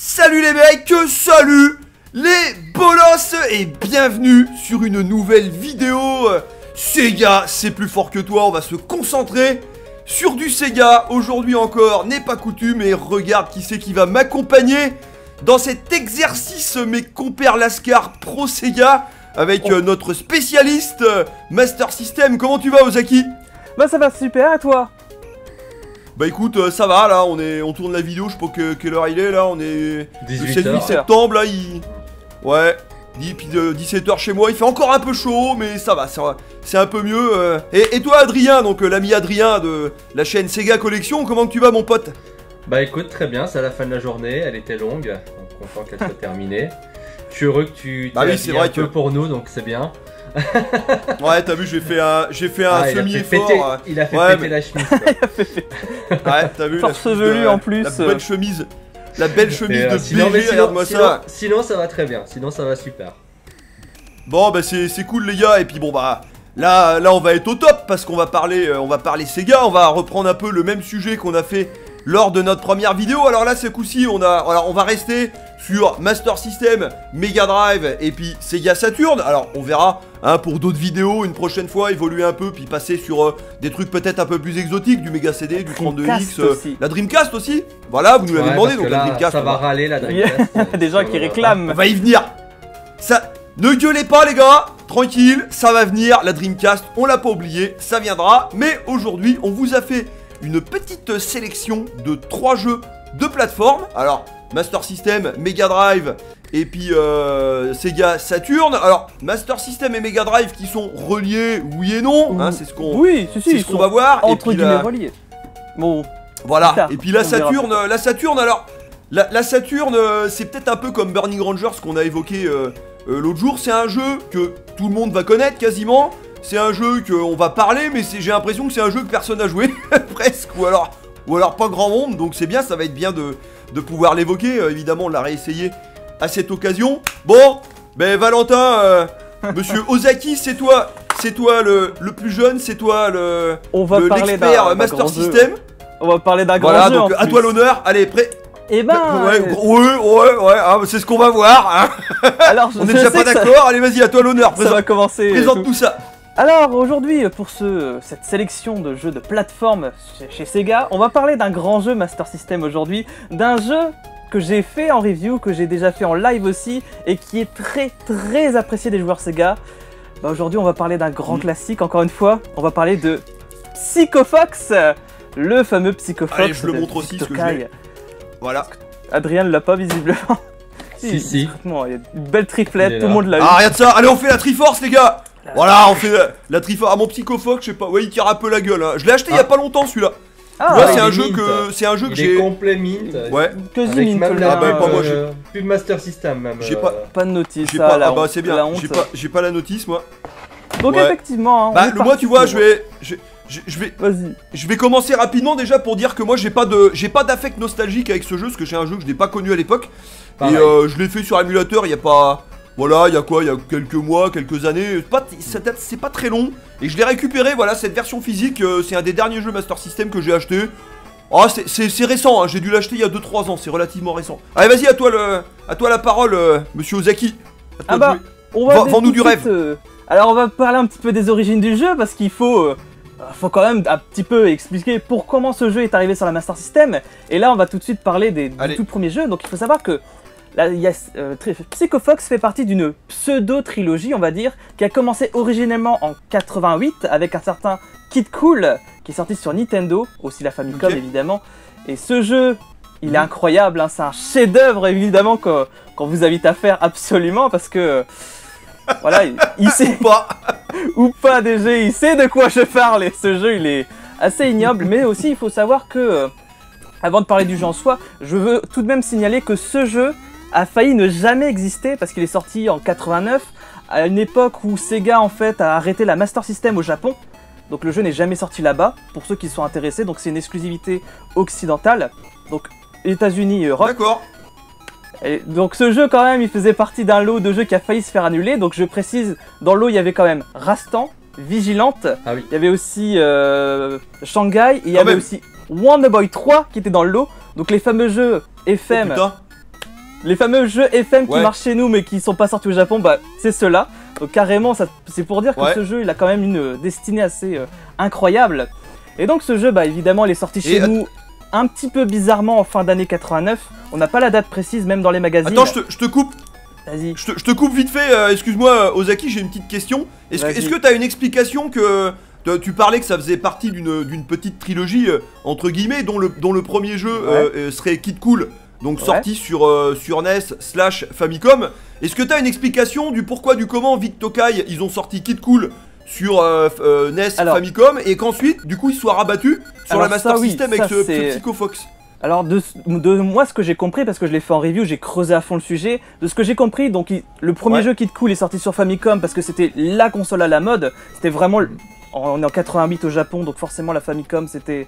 Salut les mecs, salut les bolos et bienvenue sur une nouvelle vidéo Sega, c'est plus fort que toi, on va se concentrer sur du Sega. Aujourd'hui encore, n'est pas coutume, et regarde qui c'est qui va m'accompagner dans cet exercice, mes compères Lascar Pro Sega, avec notre spécialiste Master System. Comment tu vas, Ozaki? Bah ça va super, et toi? Bah écoute, ça va, là, on tourne la vidéo, je sais pas quelle heure il est, là, on est... 18 le 7 septembre, là, Ouais, puis 17h chez moi, il fait encore un peu chaud, mais ça va, c'est un peu mieux. Et toi, Adrien, donc l'ami Adrien de la chaîne Sega Collection, comment tu vas, mon pote? Bah écoute, très bien, c'est à la fin de la journée, elle était longue, donc content qu'elle soit terminée. Je suis heureux que tu t'aies un peu pour nous, donc c'est bien. Ouais, t'as vu, j'ai fait un semi-effort. Il a fait péter la chemise. Ouais, t'as vu, force velue en plus. La belle chemise. La belle chemise de BG, regarde-moi ça. Sinon ça va très bien, sinon ça va super. Bon bah c'est cool les gars, et puis bon bah là on va être au top parce qu'on va parler Sega, on va reprendre un peu le même sujet qu'on a fait lors de notre première vidéo. Alors là ce coup-ci on va rester sur Master System, Mega Drive et puis Sega Saturn. Alors on verra hein, pour d'autres vidéos une prochaine fois évoluer un peu, puis passer sur des trucs peut-être un peu plus exotiques, du Mega CD, du 32X, la Dreamcast aussi. Voilà, vous nous l'avez demandé, donc la Dreamcast. Ça va râler la Dreamcast. Il y a des gens qui réclament. On va y venir. Ça, ne gueulez pas les gars, tranquille, ça va venir, la Dreamcast, on l'a pas oublié, ça viendra. Mais aujourd'hui, on vous a fait une petite sélection de 3 jeux de plateforme. Alors, Master System, Mega Drive et puis Sega Saturn. Alors, Master System et Mega Drive qui sont reliés, oui et non, hein, c'est ce qu'on va voir. Entre guillemets reliés. Bon. Voilà, et puis la Saturn, alors, la Saturn, c'est peut-être un peu comme Burning Rangers qu'on a évoqué l'autre jour. C'est un jeu que tout le monde va connaître quasiment. C'est un jeu qu'on va parler, mais j'ai l'impression que c'est un jeu que personne n'a joué, presque, ou alors pas grand monde. Donc c'est bien, ça va être bien de pouvoir l'évoquer. Évidemment, on l'a réessayé à cette occasion. Bon, ben Valentin, monsieur Ozaki, c'est toi le plus jeune, c'est toi l'expert Master System. On va parler d'un grand jeu. Donc à toi l'honneur, allez, prêt. Eh ben... Ouais, hein, c'est ce qu'on va voir, hein. Alors, on est déjà pas d'accord, allez vas-y, à toi l'honneur, ça va commencer. Présente tout ça. Alors aujourd'hui, pour cette sélection de jeux de plateforme chez Sega, on va parler d'un grand jeu Master System aujourd'hui, d'un jeu que j'ai fait en review, que j'ai déjà fait en live aussi, et qui est très apprécié des joueurs Sega. Bah aujourd'hui on va parler d'un grand classique, encore une fois, on va parler de Psycho Fox, le fameux Psycho Fox. Allez, je le montre aussi, ce que j'ai. Voilà. Adrien ne l'a pas visiblement. Si. Il y a une belle triplette, tout le monde l'a eu. Ah, regarde ça, allez on fait la Triforce les gars. Voilà, on fait la Triforce. Ah, mon Psycho Fox, je sais pas, ouais, il tire un peu la gueule, hein. Je l'ai acheté il y a pas longtemps celui-là. Ah, ouais, ouais, c'est un jeu que j'ai. Il est complet mint. Ouais. Quasi mint. Ah bah pas moi, plus de Master System même. J'ai pas de notice. Ah bah c'est bien. J'ai pas la notice moi. Donc effectivement. Bah moi tu vois, je vais commencer rapidement déjà pour dire que moi j'ai pas d'affect nostalgique avec ce jeu, parce que j'ai un jeu que je n'ai pas connu à l'époque. Et je l'ai fait sur émulateur il y a pas. Voilà, il y a quelques mois, quelques années, c'est pas très long. Et je l'ai récupéré, voilà, cette version physique, c'est un des derniers jeux Master System que j'ai acheté. Oh, c'est récent, hein, j'ai dû l'acheter il y a 2-3 ans, c'est relativement récent. Allez, vas-y, à toi la parole, monsieur Ozaki. Ah bah, vends-nous du rêve. Alors, on va parler un petit peu des origines du jeu, parce qu'il faut quand même un petit peu expliquer comment ce jeu est arrivé sur la Master System. Et là, on va tout de suite parler du tout premier jeu. Donc, il faut savoir que là, Psycho Fox fait partie d'une pseudo-trilogie, on va dire, qui a commencé originellement en 88 avec un certain Kid Kool qui est sorti sur Nintendo, aussi la Famicom évidemment. Et ce jeu, il est incroyable, hein, c'est un chef-d'œuvre évidemment qu'on vous invite à faire absolument, parce que voilà, il sait ou pas DG, il sait de quoi je parle, et ce jeu il est assez ignoble. Mais aussi il faut savoir que avant de parler du jeu en soi, je veux tout de même signaler que ce jeu a failli ne jamais exister, parce qu'il est sorti en 89, à une époque où Sega en fait a arrêté la Master System au Japon. Donc le jeu n'est jamais sorti là-bas, pour ceux qui sont intéressés. Donc c'est une exclusivité occidentale, donc États-Unis et Europe. D'accord. Et donc ce jeu quand même, il faisait partie d'un lot de jeux qui a failli se faire annuler. Donc je précise, dans le lot il y avait quand même Rastan, Vigilante, il y avait aussi Shanghai, et il y avait aussi Wonder Boy 3 qui était dans le lot. Donc les fameux jeux FM. Les fameux jeux FM qui marchent chez nous mais qui sont pas sortis au Japon, bah c'est ceux-là. Donc carrément, c'est pour dire que ce jeu, il a quand même une destinée assez incroyable. Et donc ce jeu, bah évidemment, il est sorti chez nous un petit peu bizarrement en fin d'année 89. On n'a pas la date précise, même dans les magazines. Attends, je te coupe. Vas-y. Je te coupe vite fait, excuse-moi Ozaki, j'ai une petite question. Est-ce que t'as une explication que... Tu parlais que ça faisait partie d'une petite trilogie, entre guillemets, dont le premier jeu serait Kid Kool, donc sorti sur NES/Famicom. Est-ce que t'as une explication du pourquoi, du comment Vic Tokai, ils ont sorti Kid Kool sur NES Famicom, et qu'ensuite, du coup, ils soient rabattus sur la Master System avec ce Psycho Fox? Alors de moi, ce que j'ai compris, parce que je l'ai fait en review, j'ai creusé à fond le sujet, de ce que j'ai compris, donc le premier jeu Kid Kool est sorti sur Famicom parce que c'était la console à la mode, c'était vraiment, on est en 88 au Japon, donc forcément la Famicom c'était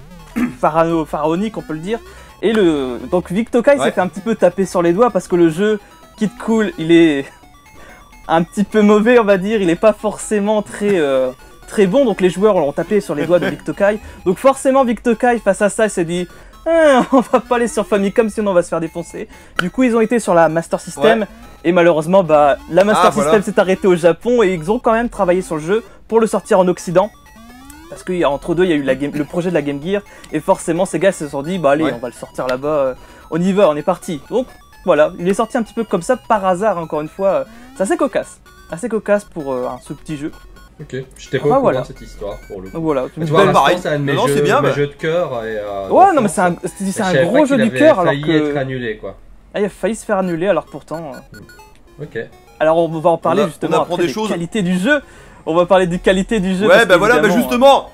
pharaonique, on peut le dire, et donc Vic Tokai s'est fait un petit peu taper sur les doigts parce que le jeu Kid Kool, il est un petit peu mauvais, on va dire, il est pas forcément très bon, donc les joueurs l'ont tapé sur les doigts de Vic Tokai, donc forcément Vic Tokai face à ça, il s'est dit on va pas aller sur Famicom sinon on va se faire défoncer. Du coup ils ont été sur la Master System et malheureusement bah la Master System s'est arrêtée au Japon et ils ont quand même travaillé sur le jeu pour le sortir en Occident. Parce qu'entre deux il y a eu le projet de la Game Gear et forcément ces gars se sont dit bah allez on va le sortir là-bas, on y va, on est parti. Donc voilà, il est sorti un petit peu comme ça par hasard encore une fois, c'est assez cocasse pour ce petit jeu. Ok, j'étais pas au courant de cette histoire pour le coup. Donc voilà, tu vois, pareil, c'est un de mes jeux de cœur. Ouais, non, mais c'est un gros jeu du cœur. Il a failli être annulé quoi. Ah, il a failli se faire annuler alors pourtant. Ok. Alors on va en parler justement après des qualités du jeu. On va parler des qualités du jeu. Ouais, bah voilà, bah justement,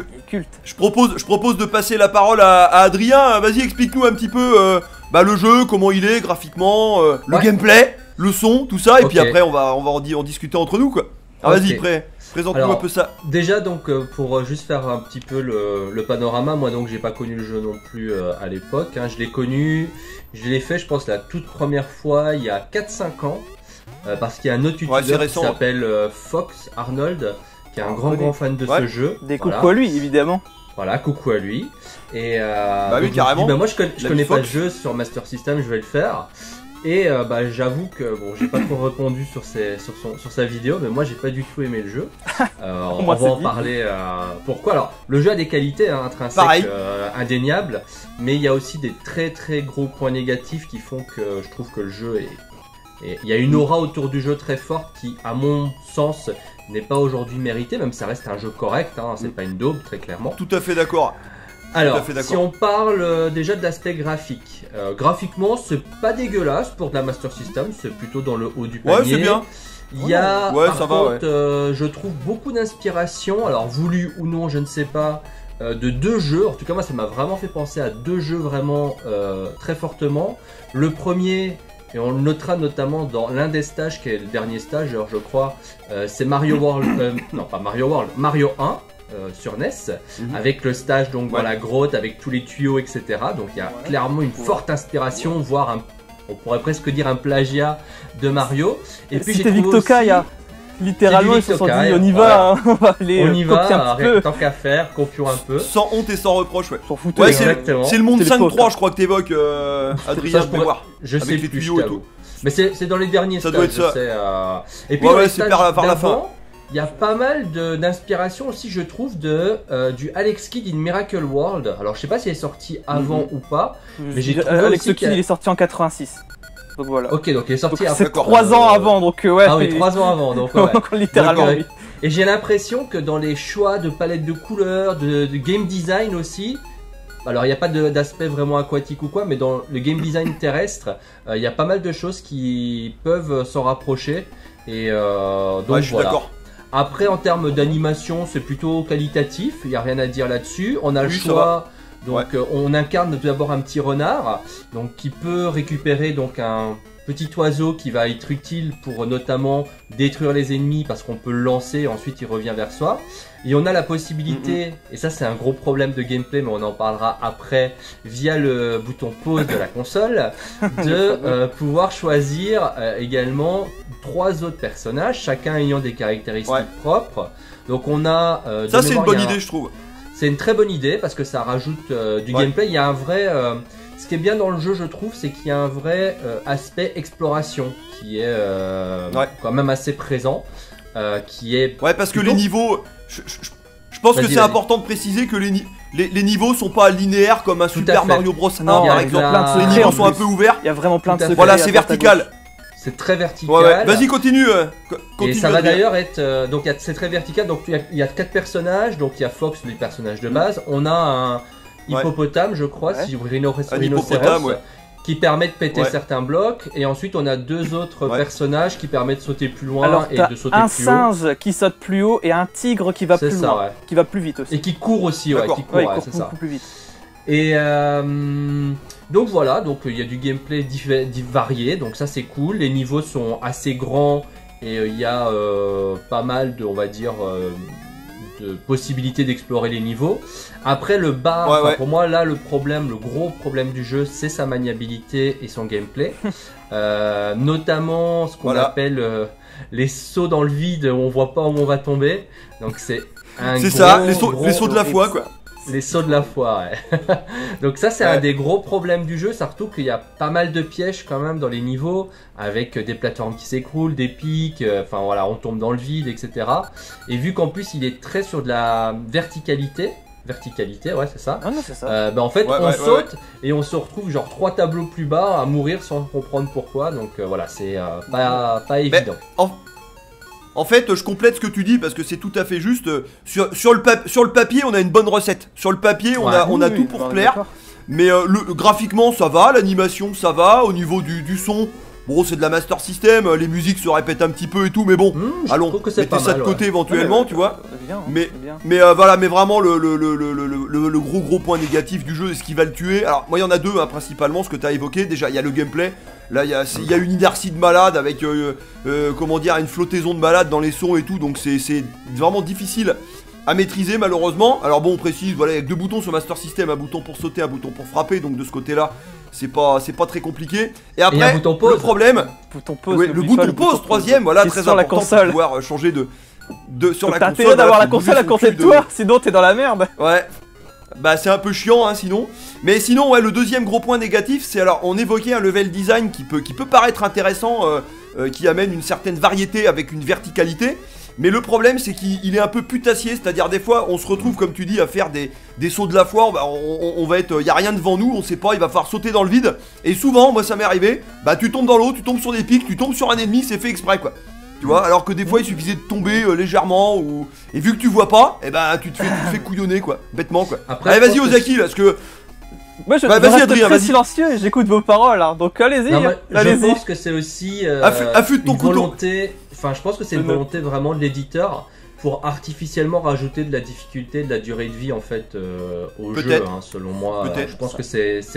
je propose de passer la parole à Adrien. Vas-y, explique-nous un petit peu le jeu, comment il est graphiquement, le gameplay, le son, tout ça, et puis après on va en discuter entre nous quoi. Alors vas-y, présente-nous un peu ça. Déjà donc pour juste faire un petit peu le panorama, moi donc j'ai pas connu le jeu non plus à l'époque, je l'ai connu, je l'ai fait je pense la toute première fois il y a 4-5 ans, parce qu'il y a un autre youtubeur qui s'appelle Fox Arnold, qui est un grand fan de ce jeu. Des coucou à lui évidemment. Voilà, coucou à lui. Et oui, carrément. Moi je connais pas le jeu sur Master System, je vais le faire. Et j'avoue que bon, j'ai pas trop répondu sur sa vidéo, mais moi j'ai pas du tout aimé le jeu. On va en parler. Pourquoi? Alors, le jeu a des qualités intrinsèques indéniables, mais il y a aussi des très gros points négatifs qui font que je trouve que le jeu il y a une aura autour du jeu très forte qui, à mon sens, n'est pas aujourd'hui méritée, même si ça reste un jeu correct, c'est pas une daube très clairement. Tout à fait d'accord. Alors, si on parle déjà de l'aspect graphique, graphiquement c'est pas dégueulasse pour de la Master System, c'est plutôt dans le haut du panier. Ouais, c'est bien. Il y a par contre, je trouve beaucoup d'inspiration, alors voulu ou non, je ne sais pas, de deux jeux. En tout cas, moi ça m'a vraiment fait penser à deux jeux vraiment très fortement. Le premier, et on le notera notamment dans l'un des stages qui est le dernier stage, alors, je crois, c'est Mario World, non pas Mario World, Mario 1. Sur NES, avec le stage donc dans la grotte, avec tous les tuyaux, etc. Donc il y a clairement une forte inspiration, voire on pourrait presque dire un plagiat de Mario. Et puis c'était Vic Tokai, littéralement ils se sont dit on y va, on va aller copier un petit peu. Tant qu'à faire, copions un peu. Sans honte et sans reproche, ouais. C'est le monde 5.3 je crois que t'évoques, Adrien, je sais plus, je t'avoue. Mais c'est dans les derniers stages, ça doit être ça. Et puis c'est par la fin. Il y a pas mal d'inspiration aussi, je trouve, du Alex Kidd in Miracle World. Alors, je sais pas s'il est sorti avant ou pas, mais j'ai trouvé Alex Kidd, il est sorti en 86. Donc voilà. Ok, donc il est sorti après. C'est 3 ans avant, donc ouais. Ah oui, 3 ans avant, donc ouais. Littéralement. Donc, et j'ai l'impression que dans les choix de palette de couleurs, de game design aussi, alors il n'y a pas d'aspect vraiment aquatique ou quoi, mais dans le game design terrestre, il y a pas mal de choses qui peuvent s'en rapprocher. Et donc je suis d'accord. Après, en termes d'animation, c'est plutôt qualitatif, il n'y a rien à dire là-dessus. On a le choix, donc on incarne tout d'abord un petit renard, donc qui peut récupérer donc un petit oiseau qui va être utile pour notamment détruire les ennemis parce qu'on peut le lancer et ensuite il revient vers soi. Et on a la possibilité, et ça c'est un gros problème de gameplay mais on en parlera après via le bouton pause de la console, de pouvoir choisir également 3 autres personnages, chacun ayant des caractéristiques propres. Donc on a... ça c'est une bonne idée je trouve. C'est une très bonne idée parce que ça rajoute du gameplay, il y a un vrai... ce qui est bien dans le jeu, je trouve, c'est qu'il y a un vrai aspect exploration qui est quand même assez présent. Qui est ouais, parce que les niveaux, je pense que c'est important de préciser que les niveaux sont pas linéaires comme un Super Mario Bros 1 par exemple. Les niveaux sont un peu ouverts. Il y a vraiment plein de secrets. Voilà, c'est vertical. C'est très vertical. Ouais. Vas-y, continue. Et ça va d'ailleurs être. Donc c'est très vertical. Donc il y a 4 personnages. Donc il y a Fox, les personnages de base. On a un hippopotame, je crois, si rhinocéros, qui permet de péter certains blocs. Et ensuite on a 2 autres personnages qui permettent de sauter plus loin et de sauter plus haut. Un singe qui saute plus haut et un tigre qui va plus loin, qui va plus vite aussi. Et qui court aussi, qui court, c'est ça. Beaucoup plus vite. Et donc voilà, donc il y a du gameplay varié, donc ça c'est cool. Les niveaux sont assez grands et il y a pas mal de, on va dire, de possibilités d'explorer les niveaux. Après le bas, pour moi là le gros problème du jeu, c'est sa maniabilité et son gameplay. Notamment ce qu'on appelle les sauts dans le vide où on voit pas où on va tomber. Donc c'est ça, les sauts de la foi quoi. Les sauts de la foi, ouais. Donc ça c'est un des gros problèmes du jeu, surtout qu'il y a pas mal de pièges quand même dans les niveaux, avec des plateformes qui s'écroulent, des pics, enfin voilà, on tombe dans le vide, etc. Et vu qu'en plus il est très sur de la verticalité, ouais c'est ça. Ah non, c'est ça. En fait on saute et on se retrouve genre 3 tableaux plus bas à mourir sans comprendre pourquoi, donc voilà, c'est pas évident. En fait, je complète ce que tu dis parce que c'est tout à fait juste. Sur le papier, on a une bonne recette. Sur le papier, on a tout pour plaire. Mais graphiquement, ça va. L'animation, ça va. Au niveau du son, bon, c'est de la Master System. Les musiques se répètent un petit peu et tout. Mais bon, allons, mettez ça de côté éventuellement, tu vois. Mais voilà, mais vraiment, le gros point négatif du jeu, et ce qui va le tuer. Alors, moi, il y en a 2 principalement, ce que tu as évoqué. Déjà, il y a le gameplay. Là, il y a une inertie de malade avec, comment dire, une flottaison de malade dans les sons et tout. Donc, c'est vraiment difficile à maîtriser, malheureusement. Alors, bon, on précise, voilà, il y a 2 boutons sur Master System, un bouton pour sauter, un bouton pour frapper. Donc, de ce côté-là, c'est pas très compliqué. Et après, le problème, le bouton pause, troisième, voilà, très important pour pouvoir changer sur la console. T'as intérêt d'avoir la console à côté de toi, sinon t'es dans la merde. Ouais. Bah c'est un peu chiant hein, sinon. Mais sinon le deuxième gros point négatif, c'est alors on évoquait un level design qui peut paraître intéressant, qui amène une certaine variété avec une verticalité. Mais le problème c'est qu'il est un peu putassier, c'est-à-dire des fois on se retrouve comme tu dis à faire des sauts de la foi, on va être, y a rien devant nous, on sait pas, il va falloir sauter dans le vide. Et souvent, moi ça m'est arrivé, bah tu tombes dans l'eau, tu tombes sur des pics, tu tombes sur un ennemi, c'est fait exprès quoi. Tu vois, alors que des fois il suffisait de tomber légèrement et vu que tu vois pas, et ben tu te fais couillonner quoi, bêtement quoi. Après, allez vas-y Ozaki là, parce que moi je reste très silencieux et j'écoute vos paroles hein. Donc allez-y, allez-y. Je pense que c'est aussi affûte ton couteau. Volonté, enfin je pense que c'est une volonté vraiment de l'éditeur pour artificiellement rajouter de la difficulté, de la durée de vie en fait au jeu hein, selon moi. Je pense que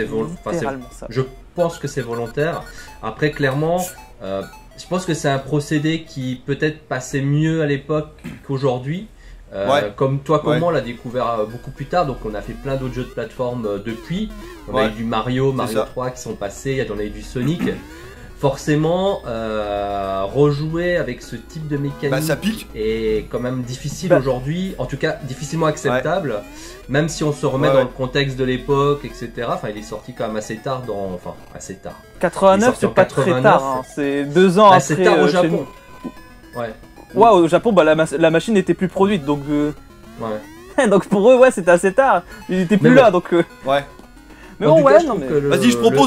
je pense que c'est volontaire. Après clairement je pense que c'est un procédé qui peut-être passait mieux à l'époque qu'aujourd'hui. Comme toi, comme moi, on l'a découvert beaucoup plus tard. Donc, on a fait plein d'autres jeux de plateforme depuis. On a eu du Mario 3 qui sont passés. On a eu du Sonic. Forcément, rejouer avec ce type de mécanique ça pique. est quand même difficile aujourd'hui. En tout cas, difficilement acceptable. Même si on se remet dans le contexte de l'époque, etc. Enfin, il est sorti quand même assez tard. Assez tard. 89, c'est pas très tard. Hein. C'est 2 ans après. C'est tard au Japon. Ouais, au Japon, la machine était plus produite, donc. Donc pour eux, c'était assez tard. Il était plus là, donc. Ouais. Mais bon, non mais. Vas-y, je propose.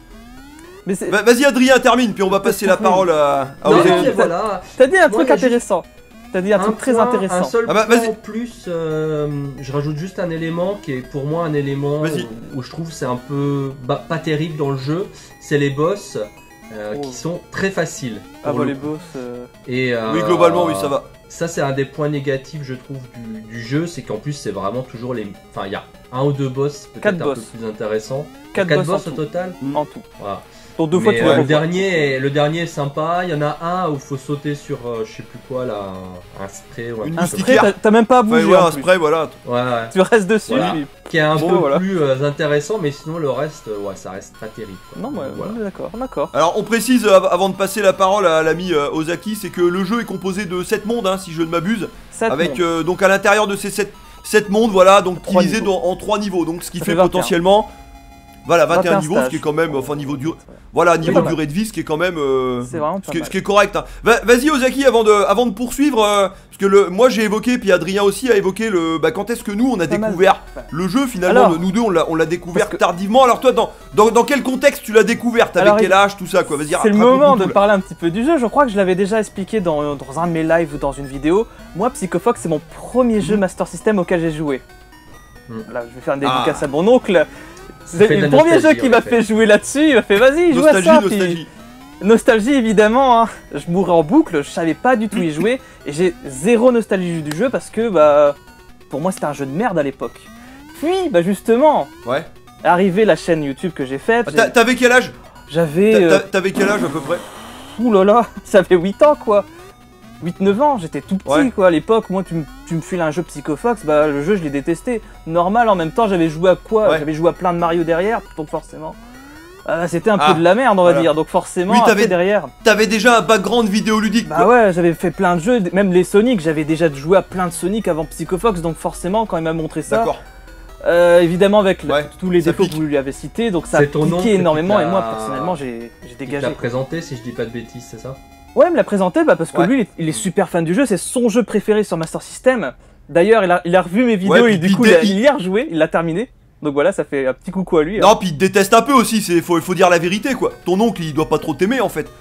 Vas-y, Adrien, termine, puis on va passer la parole à Ozaki. Voilà. T'as dit un truc intéressant. T'as dit un truc très intéressant. Un seul point en plus, je rajoute juste un élément qui est pour moi un élément où je trouve c'est un peu pas terrible dans le jeu, c'est les boss qui sont très faciles. Les boss. Oui, globalement, oui, ça va. Ça, c'est un des points négatifs, je trouve, du jeu, c'est qu'en plus, c'est vraiment toujours les. Enfin, il y a 1 ou 2 boss peut-être un peu plus intéressants. 4 boss au total en tout. Voilà. Donc 2 fois tu le dernier est sympa. Il y en a un où il faut sauter sur je sais plus quoi là, un spray ou un spray. T'as même pas à bouger. Ouais, un spray, voilà. Tu restes dessus. Qui est un peu plus intéressant, mais sinon le reste, ça reste pas terrible. Quoi. Non, on est d'accord. Alors on précise avant de passer la parole à l'ami Ozaki, c'est que le jeu est composé de 7 mondes, hein, si je ne m'abuse. Avec donc à l'intérieur de ces 7 mondes, voilà, donc divisés en 3 niveaux. Donc ce qui fait potentiellement Voilà, 21 niveaux, stages. ce qui est quand même, enfin niveau voilà, niveau pas durée de vie, ce qui est quand même, C'est vraiment pas mal. ce qui est correct. Hein. Vas-y Ozaki, avant de poursuivre, parce que moi j'ai évoqué, puis Adrien aussi a évoqué quand est-ce que nous on a Pas mal. découvert le jeu finalement. Alors, nous deux on l'a découvert parce que- tardivement. Alors toi, dans quel contexte tu l'as découvert? T'avais Alors, quel âge, tout ça quoi? Vas-y, C'est le raconte-nous moment tout, de là. parler un petit peu du jeu. Je crois que je l'avais déjà expliqué dans un de mes lives ou dans une vidéo. Moi, Psycho Fox, c'est mon premier jeu Master System auquel j'ai joué. Là, je vais faire une dédicace à mon oncle. C'est fait de le la premier jeu nostalgie, qui en m'a fait. fait jouer là-dessus. Il m'a fait vas-y, joue à ça. puis- Nostalgie. Nostalgie évidemment, hein. Je mourais en boucle, je savais pas du tout y jouer et j'ai zéro nostalgie du jeu parce que pour moi c'était un jeu de merde à l'époque. Puis justement, Ouais. arrivé la chaîne YouTube que j'ai faite, T'avais quel âge? j'avais T'avais quel âge à peu près? ouh là là, j'avais 8 ans quoi. 8-9 ans, j'étais tout petit Ouais. quoi à l'époque. Moi tu me files un jeu Psycho Fox, le jeu je l'ai détesté. Normal, en même temps j'avais joué à quoi? Ouais. J'avais joué à plein de Mario derrière, donc forcément c'était un Ah, peu de la merde on va voilà. dire. Donc forcément Oui, après, derrière T'avais déjà un background vidéoludique bah quoi. ouais, j'avais fait plein de jeux, même les Sonic, j'avais déjà joué à plein de Sonic avant Psycho Fox, donc forcément quand il m'a montré ça, D'accord. évidemment avec Ouais, tous les ça défauts pique. que vous lui avez cités, donc ça a C'est ton oncle piqué qui énormément et t'a- moi personnellement j'ai Il t'a dégagé. présenté, si je dis pas de bêtises, c'est ça? Ouais, il me l'a présenté parce que Ouais. lui il est super fan du jeu, c'est son jeu préféré sur Master System. D'ailleurs il a revu mes vidéos Ouais, et puis du coup il- il y a rejoué, il l'a terminé. Donc voilà, ça fait un petit coucou à lui. Non, puis il te déteste un peu aussi, faut dire la vérité quoi. Ton oncle il doit pas trop t'aimer en fait.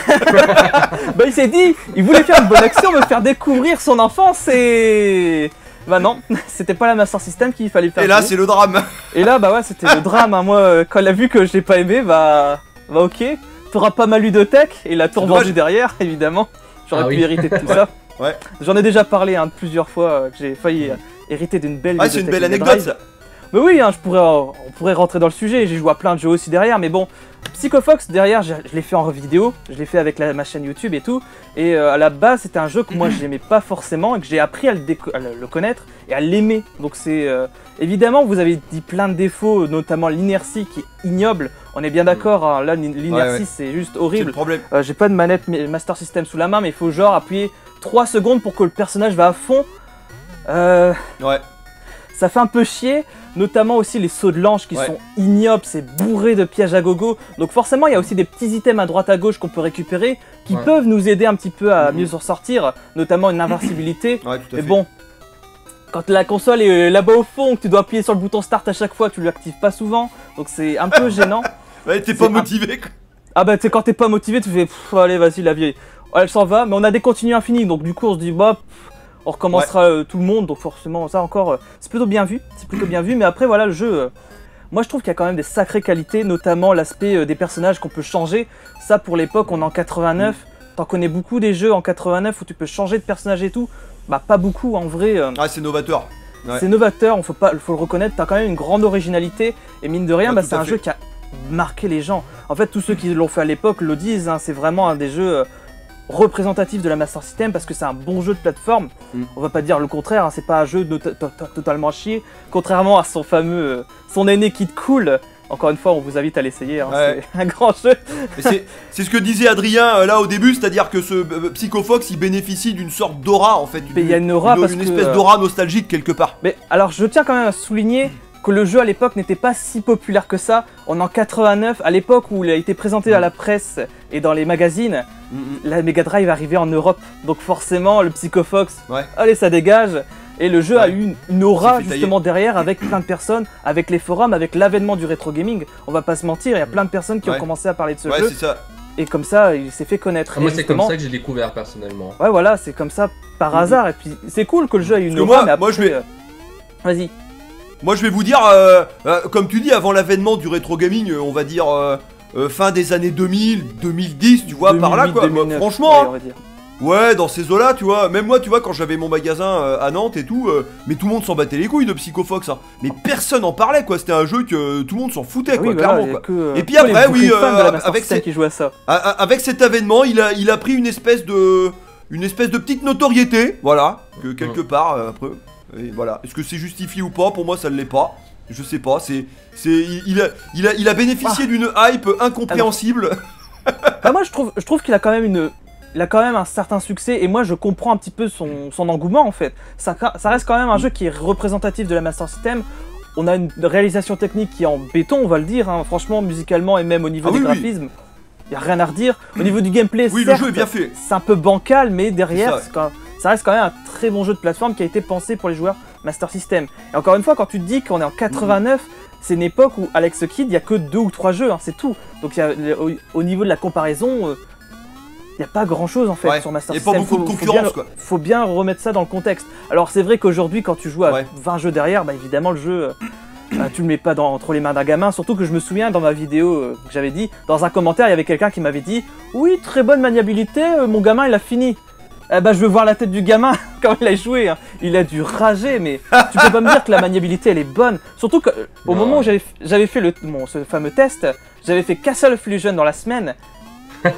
Il s'est dit, il voulait faire une bonne action, me faire découvrir son enfance et... Bah non, c'était pas la Master System qu'il fallait faire. Et là jouer. c'est le drame. Et là, ouais, c'était le drame. Hein. Moi, quand il a vu que je l'ai pas aimé, ok. T'auras pas ma ludothèque et il a tout C'est revendu dommage. derrière, évidemment. J'aurais Ah pu oui. hériter de tout ça. Ouais. J'en ai déjà parlé plusieurs fois, que j'ai failli hériter d'une belle Ah, c'est une ludothèque belle Mega anecdote Drive. ça. Mais oui, hein, on pourrait rentrer dans le sujet. J'ai joué à plein de jeux aussi derrière, mais bon. Psycho Fox, derrière, je l'ai fait en vidéo. Je l'ai fait avec ma chaîne YouTube et tout. Et à la base, c'était un jeu que moi, j'aimais pas forcément et que j'ai appris à le connaître et à l'aimer. Donc c'est... évidemment, vous avez dit plein de défauts, notamment l'inertie qui est ignoble. On est bien d'accord, hein, là, l'inertie, Ouais. c'est juste C'est le horrible. problème. J'ai pas de manette Master System sous la main, mais il faut genre appuyer 3 secondes pour que le personnage va à fond. Ouais. Ça fait un peu chier, notamment aussi les sauts de l'ange qui Ouais. sont ignobles, c'est bourré de pièges à gogo. Donc forcément, il y a aussi des petits items à droite à gauche qu'on peut récupérer qui Ouais. peuvent nous aider un petit peu à Mhm. mieux s'en sortir, notamment une invincibilité. Ouais, tout à Mais fait. bon, quand la console est là-bas au fond, que tu dois appuyer sur le bouton start à chaque fois, tu l'actives pas souvent, donc c'est un peu gênant. Ouais, t'es c'est pas un- motivé quoi. Ah bah tu sais, quand t'es pas motivé, tu fais pff, allez vas-y la vieille. Elle s'en va, mais on a des continues infinis, donc du coup on se dit on recommencera tout le monde, donc forcément ça encore c'est plutôt bien vu, mais après voilà le jeu, moi je trouve qu'il y a quand même des sacrées qualités, notamment l'aspect des personnages qu'on peut changer. Ça pour l'époque on est en 89, t'en connais beaucoup des jeux en 89 où tu peux changer de personnage et tout, bah pas beaucoup en vrai. Ah, c'est novateur. Ouais. C'est novateur, faut le reconnaître, t'as quand même une grande originalité, et mine de rien, Ah, tout c'est à un fait. jeu qui a marqué les gens. En fait, tous ceux qui l'ont fait à l'époque le disent, hein, c'est vraiment un des jeux représentatifs de la Master System parce que c'est un bon jeu de plateforme. On va pas dire le contraire, hein, c'est pas un jeu totalement à chier, contrairement à son fameux, son aîné Kid Cool. Encore une fois, on vous invite à l'essayer, hein, Ouais. c'est un grand jeu. Et c'est ce que disait Adrien là au début, c'est-à-dire que ce Psycho Fox il bénéficie d'une sorte d'aura en fait. Mais il y a une aura parce une que, espèce d'aura nostalgique quelque part. Mais alors, je tiens quand même à souligner que le jeu à l'époque n'était pas si populaire que ça. On est en 89, à l'époque où il a été présenté à la presse et dans les magazines, la Mega Drive arrivait en Europe. Donc forcément, le Psycho Fox, Ouais. allez, ça dégage. Et le jeu a Ouais. eu une aura Il s'est fait justement derrière avec plein de personnes, avec les forums, avec l'avènement du rétro gaming. On va pas se mentir, il y a plein de personnes qui ont Ouais. commencé à parler de ce Ouais, jeu. c'est ça. Et comme ça, il s'est fait connaître. Ah, moi, Et c'est comme justement- ça que j'ai découvert personnellement. Ouais, voilà, c'est comme ça par hasard. Et puis c'est cool que le jeu ait une Parce que aura, moi- mais après, moi, je vais- Vas-y. Moi je vais vous dire, comme tu dis, avant l'avènement du rétro gaming, on va dire fin des années 2000, 2010, tu vois, par là 2008, quoi. Moi, 2009, franchement, ouais, hein, on va dire. ouais, dans ces eaux-là, tu vois. Même moi, tu vois, quand j'avais mon magasin à Nantes et tout, mais tout le monde s'en battait les couilles de Psycho Fox. Hein. Mais personne en parlait quoi. C'était un jeu que tout le monde s'en foutait Ah quoi, oui, voilà, clairement il y a quoi. que, Et puis que après, les oui, vrais fans de la Master avec System ces- qui jouent à ça. Avec cet avènement, il a pris une espèce de petite notoriété, voilà, que quelque part après. Et voilà. Est-ce que c'est justifié ou pas? Pour moi, ça ne l'est pas. Je sais pas. Il a bénéficié d'une hype incompréhensible. Bah moi je trouve qu'il a quand même un certain succès et moi je comprends un petit peu son engouement en fait. Ça reste quand même un jeu qui est représentatif de la Master System. on a une réalisation technique qui est en béton, on va le dire, hein, franchement, musicalement et même au niveau des graphismes, il n'y a rien à redire. Au niveau du gameplay, oui, certes, le jeu est bien fait. C'est un peu bancal, mais derrière, ça reste quand même un très bon jeu de plateforme qui a été pensé pour les joueurs Master System. Et encore une fois, quand tu te dis qu'on est en 89, c'est une époque où Alex Kidd, il n'y a que 2 ou 3 jeux, hein, c'est tout. Donc au niveau de la comparaison, il n'y a pas grand chose en fait sur Master System. Il n'y a pas beaucoup de concurrence quoi. Faut bien remettre ça dans le contexte. Alors c'est vrai qu'aujourd'hui, quand tu joues à 20 jeux derrière, bah évidemment le jeu, tu le mets pas entre les mains d'un gamin. Surtout que je me souviens dans ma vidéo que j'avais dit, dans un commentaire, il y avait quelqu'un qui m'avait dit « Oui, très bonne maniabilité, mon gamin il a fini ». Bah, je veux voir la tête du gamin quand il a joué, hein. Il a dû rager, mais tu peux pas me dire que la maniabilité elle est bonne. Surtout qu'au moment où j'avais fait ce fameux test, j'avais fait Castle of Illusion dans la semaine. Ah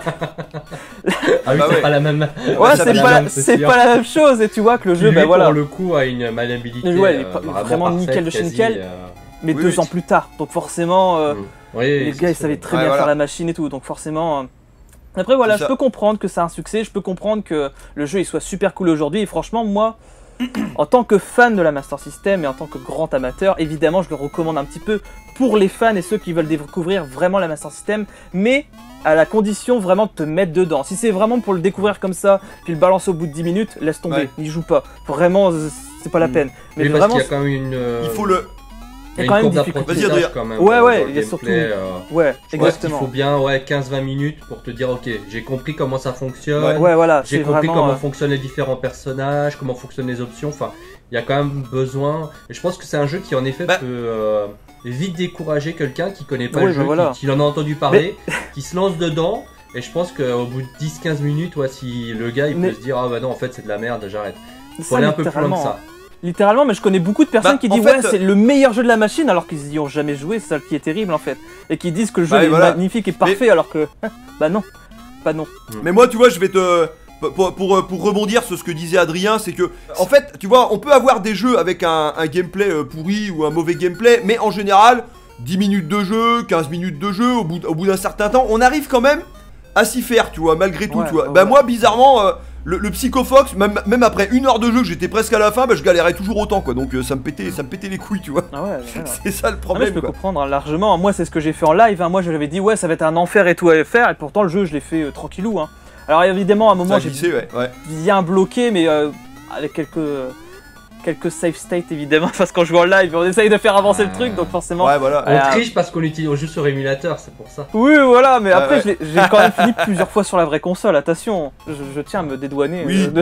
oui, c'est pas la même. Ouais, c'est pas la même chose, et tu vois que le jeu, lui, voilà. Pour le coup, a une maniabilité vraiment nickel de chez nickel, mais 2 ans plus tard. Donc forcément, les gars ils savaient très bien faire la machine et tout, donc forcément. Après voilà, je peux comprendre que c'est un succès, je peux comprendre que le jeu il soit super cool aujourd'hui, et franchement moi, en tant que fan de la Master System et en tant que grand amateur, évidemment je le recommande un petit peu pour les fans et ceux qui veulent découvrir vraiment la Master System, mais à la condition vraiment de te mettre dedans. Si c'est vraiment pour le découvrir comme ça, puis le balancer au bout de 10 minutes, laisse tomber, n'y joue pas. Vraiment, c'est pas la peine. Mais vraiment, parce qu'il y a quand même une... Il faut le... Il y a quand même difficulté. Vas-y Adrien. Quand même, il y a surtout... exactement. Il faut bien 15-20 minutes pour te dire, ok, j'ai compris comment ça fonctionne, voilà, j'ai compris comment fonctionnent les différents personnages, comment fonctionnent les options, enfin, il y a quand même besoin... Et je pense que c'est un jeu qui en effet peut vite décourager quelqu'un qui connaît pas le jeu, qui en a entendu parler, qui se lance dedans, et je pense qu'au bout de 10-15 minutes, si le gars il peut se dire, ah bah non, en fait c'est de la merde, j'arrête. Il faut aller un peu plus loin que ça. Littéralement, mais je connais beaucoup de personnes qui disent c'est le meilleur jeu de la machine alors qu'ils y ont jamais joué, c'est ça qui est terrible en fait. Et qui disent que le jeu est magnifique et parfait alors que... bah non, pas non. Mais moi tu vois, je vais te... Pour rebondir sur ce que disait Adrien, c'est que en fait, tu vois, on peut avoir des jeux avec un gameplay pourri ou un mauvais gameplay, mais en général, 10 minutes de jeu, 15 minutes de jeu, au bout d'un certain temps, on arrive quand même à s'y faire, tu vois, malgré tout, tu vois. Bah moi, bizarrement... Le Psycho Fox, même après 1 heure de jeu, j'étais presque à la fin, bah je galérais toujours autant quoi, donc ça me pétait les couilles, tu vois. C'est ça le problème. Je peux comprendre largement. Moi c'est ce que j'ai fait en live, hein. Moi j'avais dit ça va être un enfer et tout à faire, et pourtant le jeu je l'ai fait tranquillou, hein. Alors évidemment à un moment j'ai bien bloqué, mais avec quelques save states évidemment, parce qu'on joue en live on essaye de faire avancer le truc, donc forcément... On triche parce qu'on utilise juste sur émulateur, c'est pour ça. Oui voilà, mais après j'ai quand même fini plusieurs fois sur la vraie console, attention, je tiens à me dédouaner de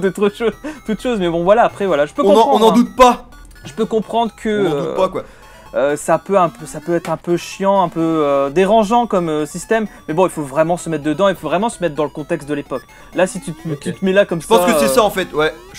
toute chose, mais bon voilà, après voilà, je peux comprendre. On n'en doute pas. Je peux comprendre que... On n'en doute pas quoi. Ça peut être un peu chiant, un peu dérangeant comme système, mais bon il faut vraiment se mettre dedans, il faut vraiment se mettre dans le contexte de l'époque. Là si tu te mets là comme ça... Je pense que c'est ça en fait,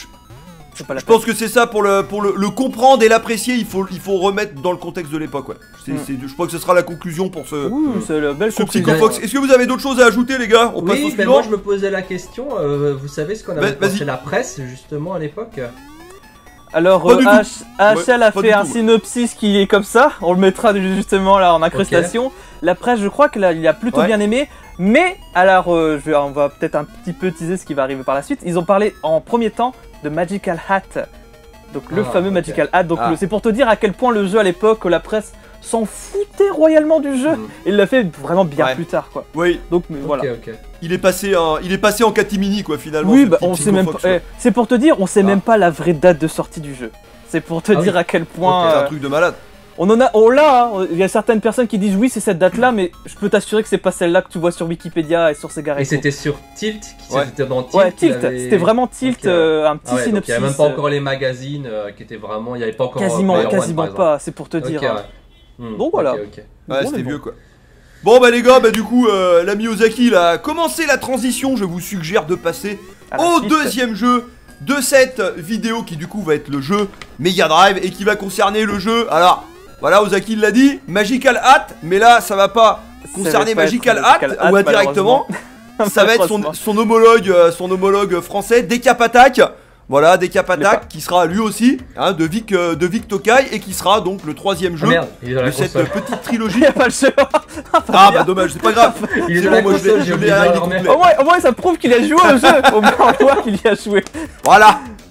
Je pense que c'est ça pour le comprendre et l'apprécier, il faut remettre dans le contexte de l'époque, je crois que ce sera la conclusion pour ce Psycho Fox. Est-ce que vous avez d'autres choses à ajouter les gars? On passe au suivant. Moi je me posais la question, vous savez ce qu'on avait fait chez la presse justement à l'époque? Alors HL a fait un synopsis qui est comme ça, on le mettra justement là en incrustation. La presse je crois qu'il a plutôt bien aimé, mais alors on va peut-être un petit peu teaser ce qui va arriver par la suite. Ils ont parlé en premier temps de Magical Hat, donc le fameux Magical Hat, donc c'est pour te dire à quel point le jeu à l'époque, la presse s'en foutait royalement du jeu, et il l'a fait vraiment bien plus tard quoi. Oui. Donc voilà. Il est passé en catimini quoi finalement. Oui, bah, on sait même pas. C'est pour te dire, on sait même pas la vraie date de sortie du jeu. C'est pour te dire à quel point. C'est un truc de malade. On l'a, il y a certaines personnes qui disent oui c'est cette date là, mais je peux t'assurer que c'est pas celle là que tu vois sur Wikipédia et sur Sega. Et c'était sur Tilt, c'était dans Tilt. Ouais, Tilt, c'était vraiment Tilt, un petit synopsis. Il n'y avait même pas encore les magazines qui étaient vraiment, il n'y avait pas encore. Quasiment pas, c'est pour te dire. Donc voilà. C'était vieux quoi. Bon bah les gars, du coup l'ami Ozaki il a commencé la transition, je vous suggère de passer au deuxième jeu de cette vidéo qui du coup va être le jeu Mega Drive et qui va concerner le jeu, alors voilà Ozaki l'a dit, Magical Hat, mais là ça va pas concerner Magical Hat, on va directement, ça va être son homologue français, Decap Attack. Voilà, Decap Attack qui sera lui aussi de Vic Tokai et qui sera donc le troisième jeu de cette petite trilogie. Il n'y a pas le jeu. Bah dommage, c'est pas grave. Il est moi je l'ai au moins ça prouve qu'il a joué au jeu. Au moins on voit qu'il y a joué. Voilà.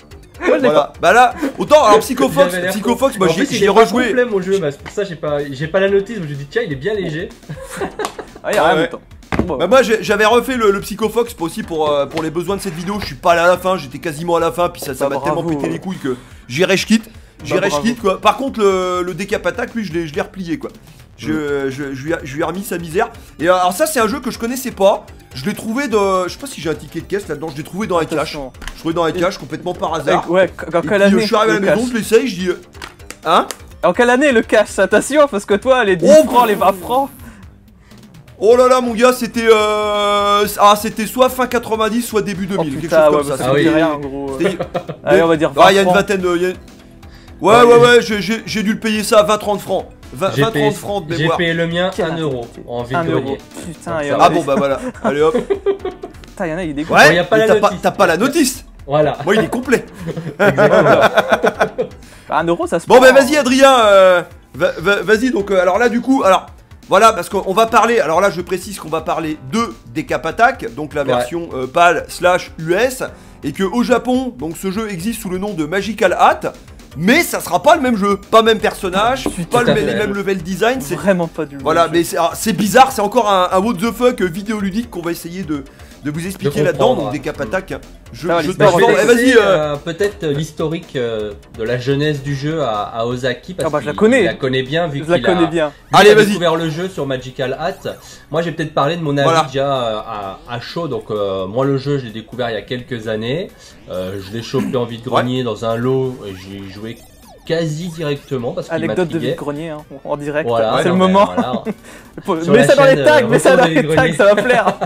Voilà. Bah là, autant alors Psycho Fox, moi j'y ai rejoué. Complet mon jeu, c'est pour ça j'ai pas la notice. Je me dis tiens, il est bien léger. Ah, il y a rien de temps. Bon. Bah moi j'avais refait le Psycho Fox aussi pour les besoins de cette vidéo. Je suis pas allé à la fin, j'étais quasiment à la fin, puis ça m'a tellement pété les couilles que j'irai je quitte. Quoi. Par contre le Decap Attack, lui je l'ai replié quoi. Je lui ai remis sa misère. Et alors ça c'est un jeu que je connaissais pas. Je l'ai trouvé je sais pas si j'ai un ticket de caisse là-dedans, je l'ai trouvé dans un cache. Je l'ai trouvé dans un cache complètement par hasard. Ouais, en quelle année je suis arrivé à la maison, je l'essaye, je dis hein. En quelle année le cash? Attention parce que toi les 10 francs, les 20 francs. Oh là là mon gars, c'était c'était soit fin 90 soit début 2000, quelque chose comme ça. Ah oui, rien en gros. Allez, on va dire 20 francs. Il y a une vingtaine de Ouais, j'ai dû le payer ça à 20-30 francs. 20-30 francs de mémoire. J'ai payé le mien 1 euro en vide-grenier. Putain, ah bon bah voilà, allez hop. Putain, y'en a, il est dégoûté. Ouais, t'as pas la notice. Voilà. Moi il est complet. Exactement. 1 euro ça se Bon bah vas-y Adrien, vas-y donc alors là du coup, alors voilà parce qu'on va parler, alors là je précise qu'on va parler de Decap Attack, donc la version PAL/US, et que au Japon, donc ce jeu existe sous le nom de Magical Hat. Mais ça sera pas le même jeu, pas même personnage, pas les mêmes level design. C'est vraiment pas du voilà, mais c'est bizarre, c'est encore un what the fuck vidéoludique qu'on va essayer de vous expliquer là-dedans. Donc Decap Attack, je vas-y. Peut-être l'historique de la jeunesse du jeu à Ozaki parce qu'il la connaît bien vu qu'il a découvert le jeu sur Magical Hat. Moi, j'ai peut-être parlé de mon avis déjà à chaud. Donc moi, le jeu, je l'ai découvert il y a quelques années. Je l'ai chopé en vide-grenier dans un lot et j'ai joué quasi directement parce qu'il anecdote de vide-grenier hein, en direct, voilà, c'est le moment. Voilà. Mets ça dans les tags, mets ça dans les tags, ça va plaire.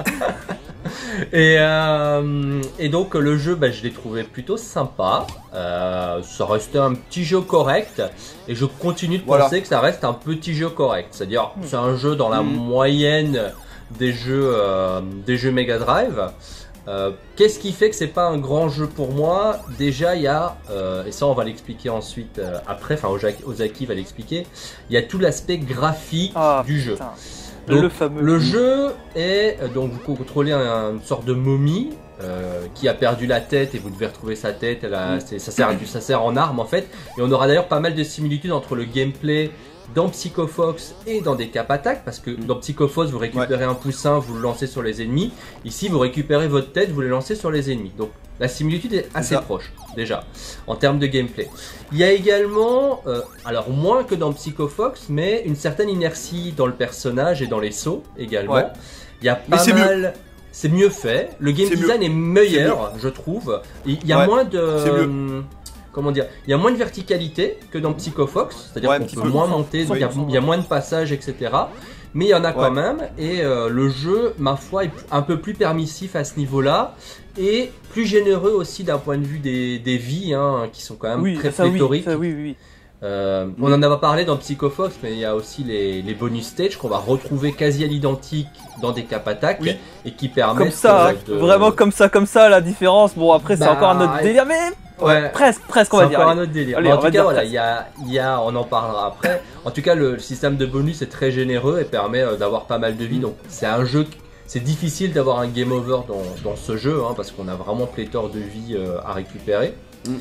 Et donc le jeu, je l'ai trouvé plutôt sympa. Ça restait un petit jeu correct et je continue de penser que ça reste un petit jeu correct. C'est-à-dire c'est un jeu dans la moyenne des jeux Mega Drive. Qu'est-ce qui fait que c'est pas un grand jeu pour moi? Déjà il y a, et ça on va l'expliquer ensuite après, enfin Ozaki va l'expliquer, il y a tout l'aspect graphique du jeu. Donc, le jeu est, donc vous contrôlez une sorte de momie qui a perdu la tête et vous devez retrouver sa tête, ça sert en arme en fait, et on aura d'ailleurs pas mal de similitudes entre le gameplay dans Psycho Fox et dans Decap Attack, parce que dans Psycho Fox vous récupérez un poussin, vous le lancez sur les ennemis, ici vous récupérez votre tête, vous le lancez sur les ennemis, donc la similitude est assez proche déjà en termes de gameplay. Il y a également, alors moins que dans Psycho Fox, mais une certaine inertie dans le personnage et dans les sauts également. Il y a pas mal, c'est mieux fait, le game design est meilleur je trouve, il y a moins de... Comment dire, il y a moins de verticalité que dans Psycho Fox, c'est-à-dire qu'on peut moins monter, il y a moins de passages, etc. Mais il y en a quand même, et le jeu, ma foi, est un peu plus permissif à ce niveau-là, et plus généreux aussi d'un point de vue des vies, hein, qui sont quand même très pléthoriques. On en a parlé dans Psycho Fox, mais il y a aussi les bonus stage qu'on va retrouver quasi à l'identique dans Decap Attack, et qui permettent... Comme ça, vraiment comme ça, la différence. Bon, après, c'est encore un autre délire, mais... presque on va dire. C'est encore un autre délire. Allez, en tout cas, voilà, on en parlera après. En tout cas, le système de bonus est très généreux et permet d'avoir pas mal de vie. Donc, c'est un jeu, c'est difficile d'avoir un game over dans ce jeu, hein, parce qu'on a vraiment pléthore de vie à récupérer.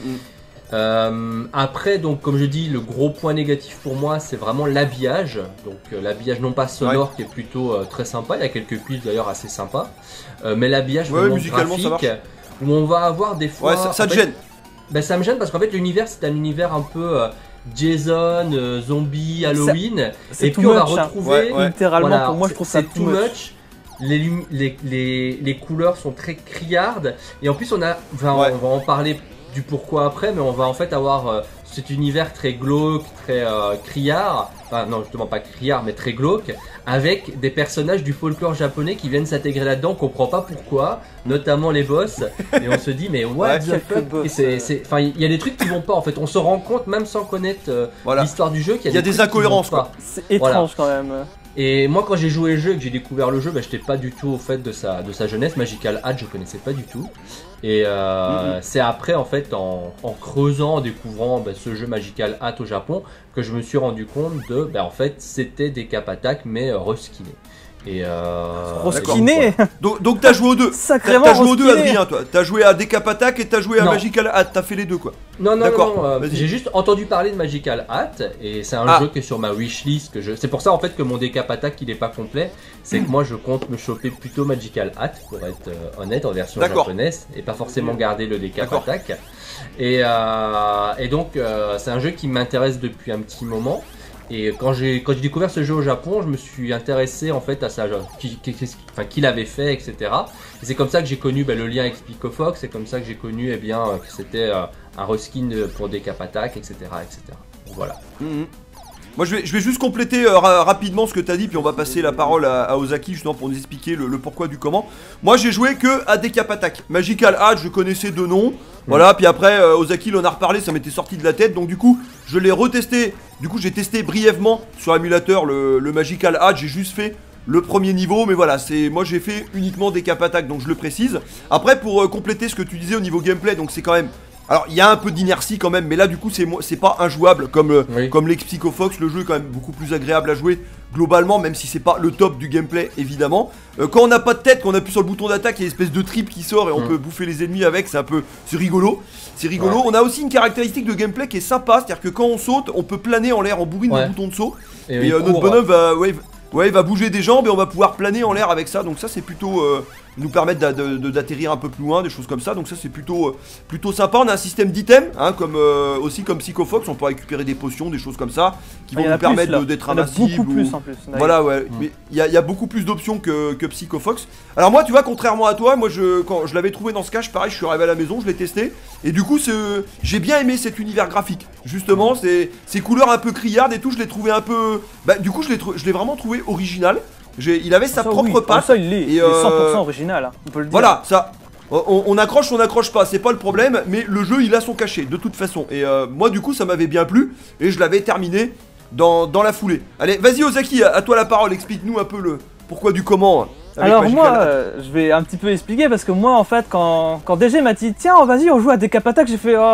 Après, donc, comme je dis, le gros point négatif pour moi, c'est vraiment l'habillage. Donc, l'habillage non pas sonore, qui est plutôt très sympa. Il y a quelques pistes d'ailleurs assez sympas, mais l'habillage vraiment graphique, où on va avoir des fois. Ça te gêne. Ça me gêne parce qu'en fait l'univers c'est un univers un peu Jason, zombie, Halloween, et puis on va retrouver littéralement pour moi je trouve ça too much. Les couleurs sont très criardes et en plus on va en parler du pourquoi après, mais on va en fait avoir cet univers très glauque, très criard, enfin non justement pas criard mais très glauque, avec des personnages du folklore japonais qui viennent s'intégrer là-dedans, on comprend pas pourquoi, notamment les boss, et on se dit mais what the fuck, enfin il y a des trucs qui vont pas en fait, on se rend compte même sans connaître l'histoire du jeu qu'il y a des incohérences quoi. C'est étrange quand même. Et moi quand j'ai joué le jeu et que j'ai découvert le jeu, j'étais pas du tout au fait de sa jeunesse. Magical Hat je connaissais pas du tout. Et c'est après en fait en creusant, en découvrant ce jeu Magical Hat au Japon que je me suis rendu compte de en fait c'était Decap Attack mais reskiné. Et Roskiné. Donc t'as joué aux deux. Sacrément T'as joué aux deux, Roskiné. Adrien, toi. T'as joué à Decap Attack et t'as joué à Non. Magical Hat. T'as fait les deux, quoi. Non, D'accord, vas-y. j'ai juste entendu parler de Magical Hat et c'est un jeu qui est sur ma wishlist. C'est pour ça en fait que mon Decap Attack il est pas complet. C'est que moi je compte me choper plutôt Magical Hat pour être honnête en version japonaise et pas forcément garder le Decap Attack. Et donc c'est un jeu qui m'intéresse depuis un petit moment. Et quand j'ai découvert ce jeu au Japon, je me suis intéressé en fait à ça, qui l'avait fait, etc. Et c'est comme ça que j'ai connu le lien avec Pico Fox, c'est comme ça que j'ai connu que c'était un reskin pour Decap Attack, etc. Donc, voilà. Moi je vais juste compléter rapidement ce que t'as dit, puis on va passer la parole à Ozaki justement pour nous expliquer le pourquoi du comment. Moi j'ai joué que à Decap Attack. Magical Hat, je connaissais deux noms. Voilà, puis après Ozaki il en a reparlé, ça m'était sorti de la tête, donc du coup je l'ai retesté. Du coup j'ai testé brièvement sur l'émulateur le Magical Hat, j'ai juste fait le premier niveau, mais voilà, moi j'ai fait uniquement Decap Attack, donc je le précise. Après pour compléter ce que tu disais au niveau gameplay, donc c'est quand même... Alors il y a un peu d'inertie quand même, mais là du coup c'est pas injouable comme l'ex-Psycho Fox. Le jeu est quand même beaucoup plus agréable à jouer globalement, même si c'est pas le top du gameplay évidemment. Quand on n'a pas de tête, quand on appuie sur le bouton d'attaque, il y a une espèce de trip qui sort et on peut bouffer les ennemis avec, c'est rigolo. C'est rigolo. Ouais. On a aussi une caractéristique de gameplay qui est sympa, c'est-à-dire que quand on saute, on peut planer en l'air en bourrine de bouton de saut. Et notre bonhomme va il va bouger des jambes et on va pouvoir planer en l'air avec ça, donc ça c'est plutôt nous permettre d'atterrir un peu plus loin, des choses comme ça, donc ça c'est plutôt sympa. On a un système d'items, hein, aussi comme Psycho Fox, on peut récupérer des potions, des choses comme ça, qui vont nous permettre d'être invincible. Il y en a beaucoup plus en plus. Voilà, ouais, mais il y a beaucoup plus d'options que Psycho Fox. Alors moi, tu vois, contrairement à toi, quand je l'avais trouvé dans ce cache, pareil, je suis arrivé à la maison, je l'ai testé, et du coup j'ai bien aimé cet univers graphique. Justement, ces couleurs un peu criardes et tout, je l'ai trouvé un peu... du coup, je l'ai vraiment trouvé original. Il avait sa propre patte. Ça, il est 100% original, hein, on peut le dire. Voilà, ça. On accroche, on n'accroche pas, c'est pas le problème, mais le jeu il a son cachet de toute façon. Et moi du coup ça m'avait bien plu et je l'avais terminé dans la foulée. Allez, vas-y Ozaki, à toi la parole, explique-nous un peu le pourquoi du comment. Alors moi, je vais un petit peu expliquer parce que moi en fait quand DG m'a dit tiens vas-y on joue à Decap Attack, j'ai fait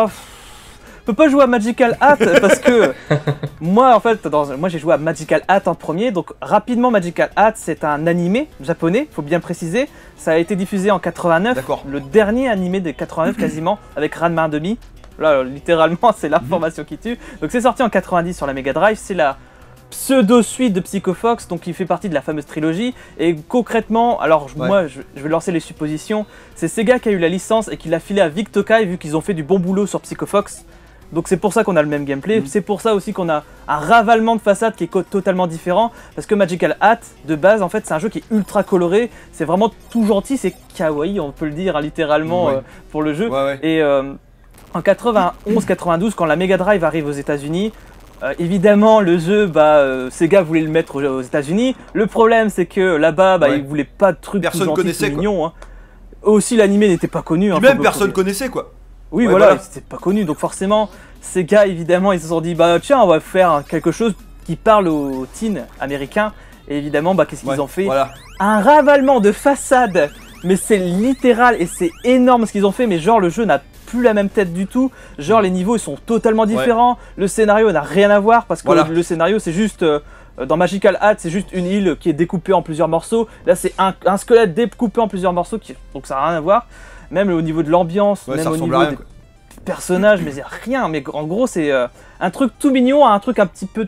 je peux pas jouer à Magical Hat parce que moi en fait moi j'ai joué à Magical Hat en premier, donc rapidement Magical Hat c'est un animé japonais, faut bien préciser, ça a été diffusé en 89, le dernier animé des 89 quasiment avec Ranma 1/2. Là littéralement c'est l'information qui tue. Donc c'est sorti en 90 sur la Mega Drive, c'est la pseudo-suite de Psycho Fox, donc il fait partie de la fameuse trilogie. Et concrètement, alors moi je vais lancer les suppositions, c'est Sega qui a eu la licence et qui l'a filé à Vic Tokai vu qu'ils ont fait du bon boulot sur Psycho Fox. Donc c'est pour ça qu'on a le même gameplay, c'est pour ça aussi qu'on a un ravalement de façade qui est totalement différent. Parce que Magical Hat, de base, en fait, c'est un jeu qui est ultra coloré, c'est vraiment tout gentil, c'est kawaii, on peut le dire littéralement pour le jeu. Et en 91-92, quand la Mega Drive arrive aux États-Unis, évidemment le jeu, Sega voulait le mettre aux États-Unis. Le problème c'est que là-bas, ils voulaient pas de trucs tout gentils, tout mignons. Hein. Aussi l'animé n'était pas connu. Hein, même personne connaissait quoi. Oui, voilà, c'était pas connu, donc forcément, ces gars, évidemment, ils se sont dit, tiens, on va faire quelque chose qui parle aux teens américains, et évidemment, qu'est-ce qu'ils ont fait? Un ravalement de façade, mais c'est littéral, et c'est énorme ce qu'ils ont fait, mais genre, le jeu n'a plus la même tête du tout, genre, les niveaux, ils sont totalement différents, le scénario n'a rien à voir, parce que le scénario, c'est juste... dans Magical Hat, c'est juste une île qui est découpée en plusieurs morceaux, là, c'est un squelette découpé en plusieurs morceaux, donc ça n'a rien à voir. Même au niveau de l'ambiance, même au niveau des personnages, mais rien. Mais en gros, c'est un truc tout mignon, un truc un petit peu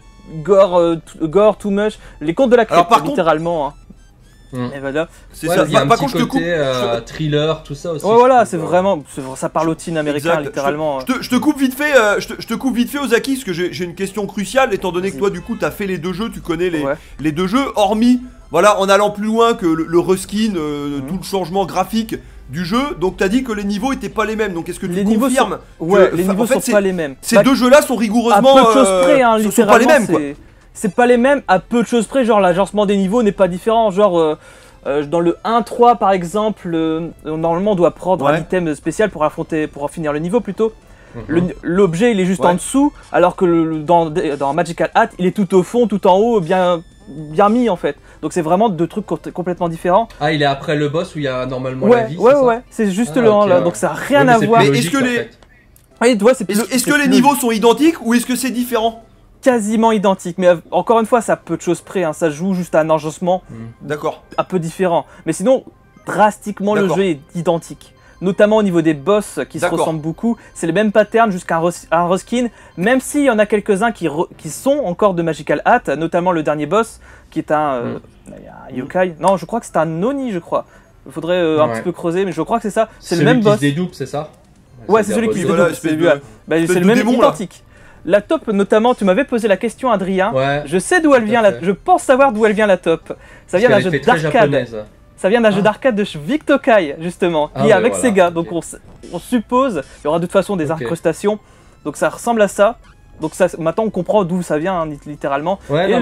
gore, too much. Les contes de la crypte, littéralement. Hein. Et voilà. C'est ça. Il y a un petit côté thriller, tout ça aussi. Ouais, voilà, c'est vraiment, ça parle aux teens américains, littéralement. Je te coupe vite fait, Ozaki, parce que j'ai une question cruciale, étant donné que toi, du coup, t'as fait les deux jeux, tu connais les deux jeux, hormis, voilà, en allant plus loin que le reskin, tout le changement graphique du jeu, donc t'as dit que les niveaux étaient pas les mêmes, donc est-ce que tu confirmes les niveaux sont pas les mêmes. Ces deux jeux-là sont rigoureusement... À peu de choses près, hein, sont pas les mêmes, quoi. C'est pas les mêmes, à peu de choses près, genre l'agencement des niveaux n'est pas différent, genre... dans le 1-3 par exemple, normalement on doit prendre un item spécial pour finir le niveau plutôt. L'objet il est juste en dessous, alors que dans Magical Hat il est tout au fond, tout en haut, bien mis en fait. Donc c'est vraiment deux trucs complètement différents. Ah, il est après le boss où il y a normalement la vie. C'est juste là, donc ça n'a rien à voir. Mais est-ce que les niveaux sont identiques ou est-ce que c'est différent? quasiment identique. Mais encore une fois, ça peu de choses près, hein, ça joue juste à un agencement un peu différent. Mais sinon, drastiquement, le jeu est identique. Notamment au niveau des boss qui se ressemblent beaucoup. C'est les mêmes patterns jusqu'à un reskin. Même s'il y en a quelques-uns qui sont encore de Magical Hat, notamment le dernier boss qui est un yokai. Non, je crois que c'est un Oni, je crois. Il faudrait un petit peu creuser, mais je crois que c'est ça. C'est le même boss. C'est celui qui se dédouble, c'est ça? Ouais, c'est celui qui se dédouble. C'est le même identique. La taupe, notamment, tu m'avais posé la question, Adrien. Ouais, je sais d'où elle vient. Je pense savoir d'où elle vient, la taupe. Ça vient d'un jeu d'arcade. Ça vient d'un jeu d'arcade de Victokai, justement, qui est avec Sega. Donc on suppose, il y aura de toute façon des incrustations. Donc ça ressemble à ça. Donc ça, maintenant on comprend d'où ça vient, hein, littéralement. Ouais,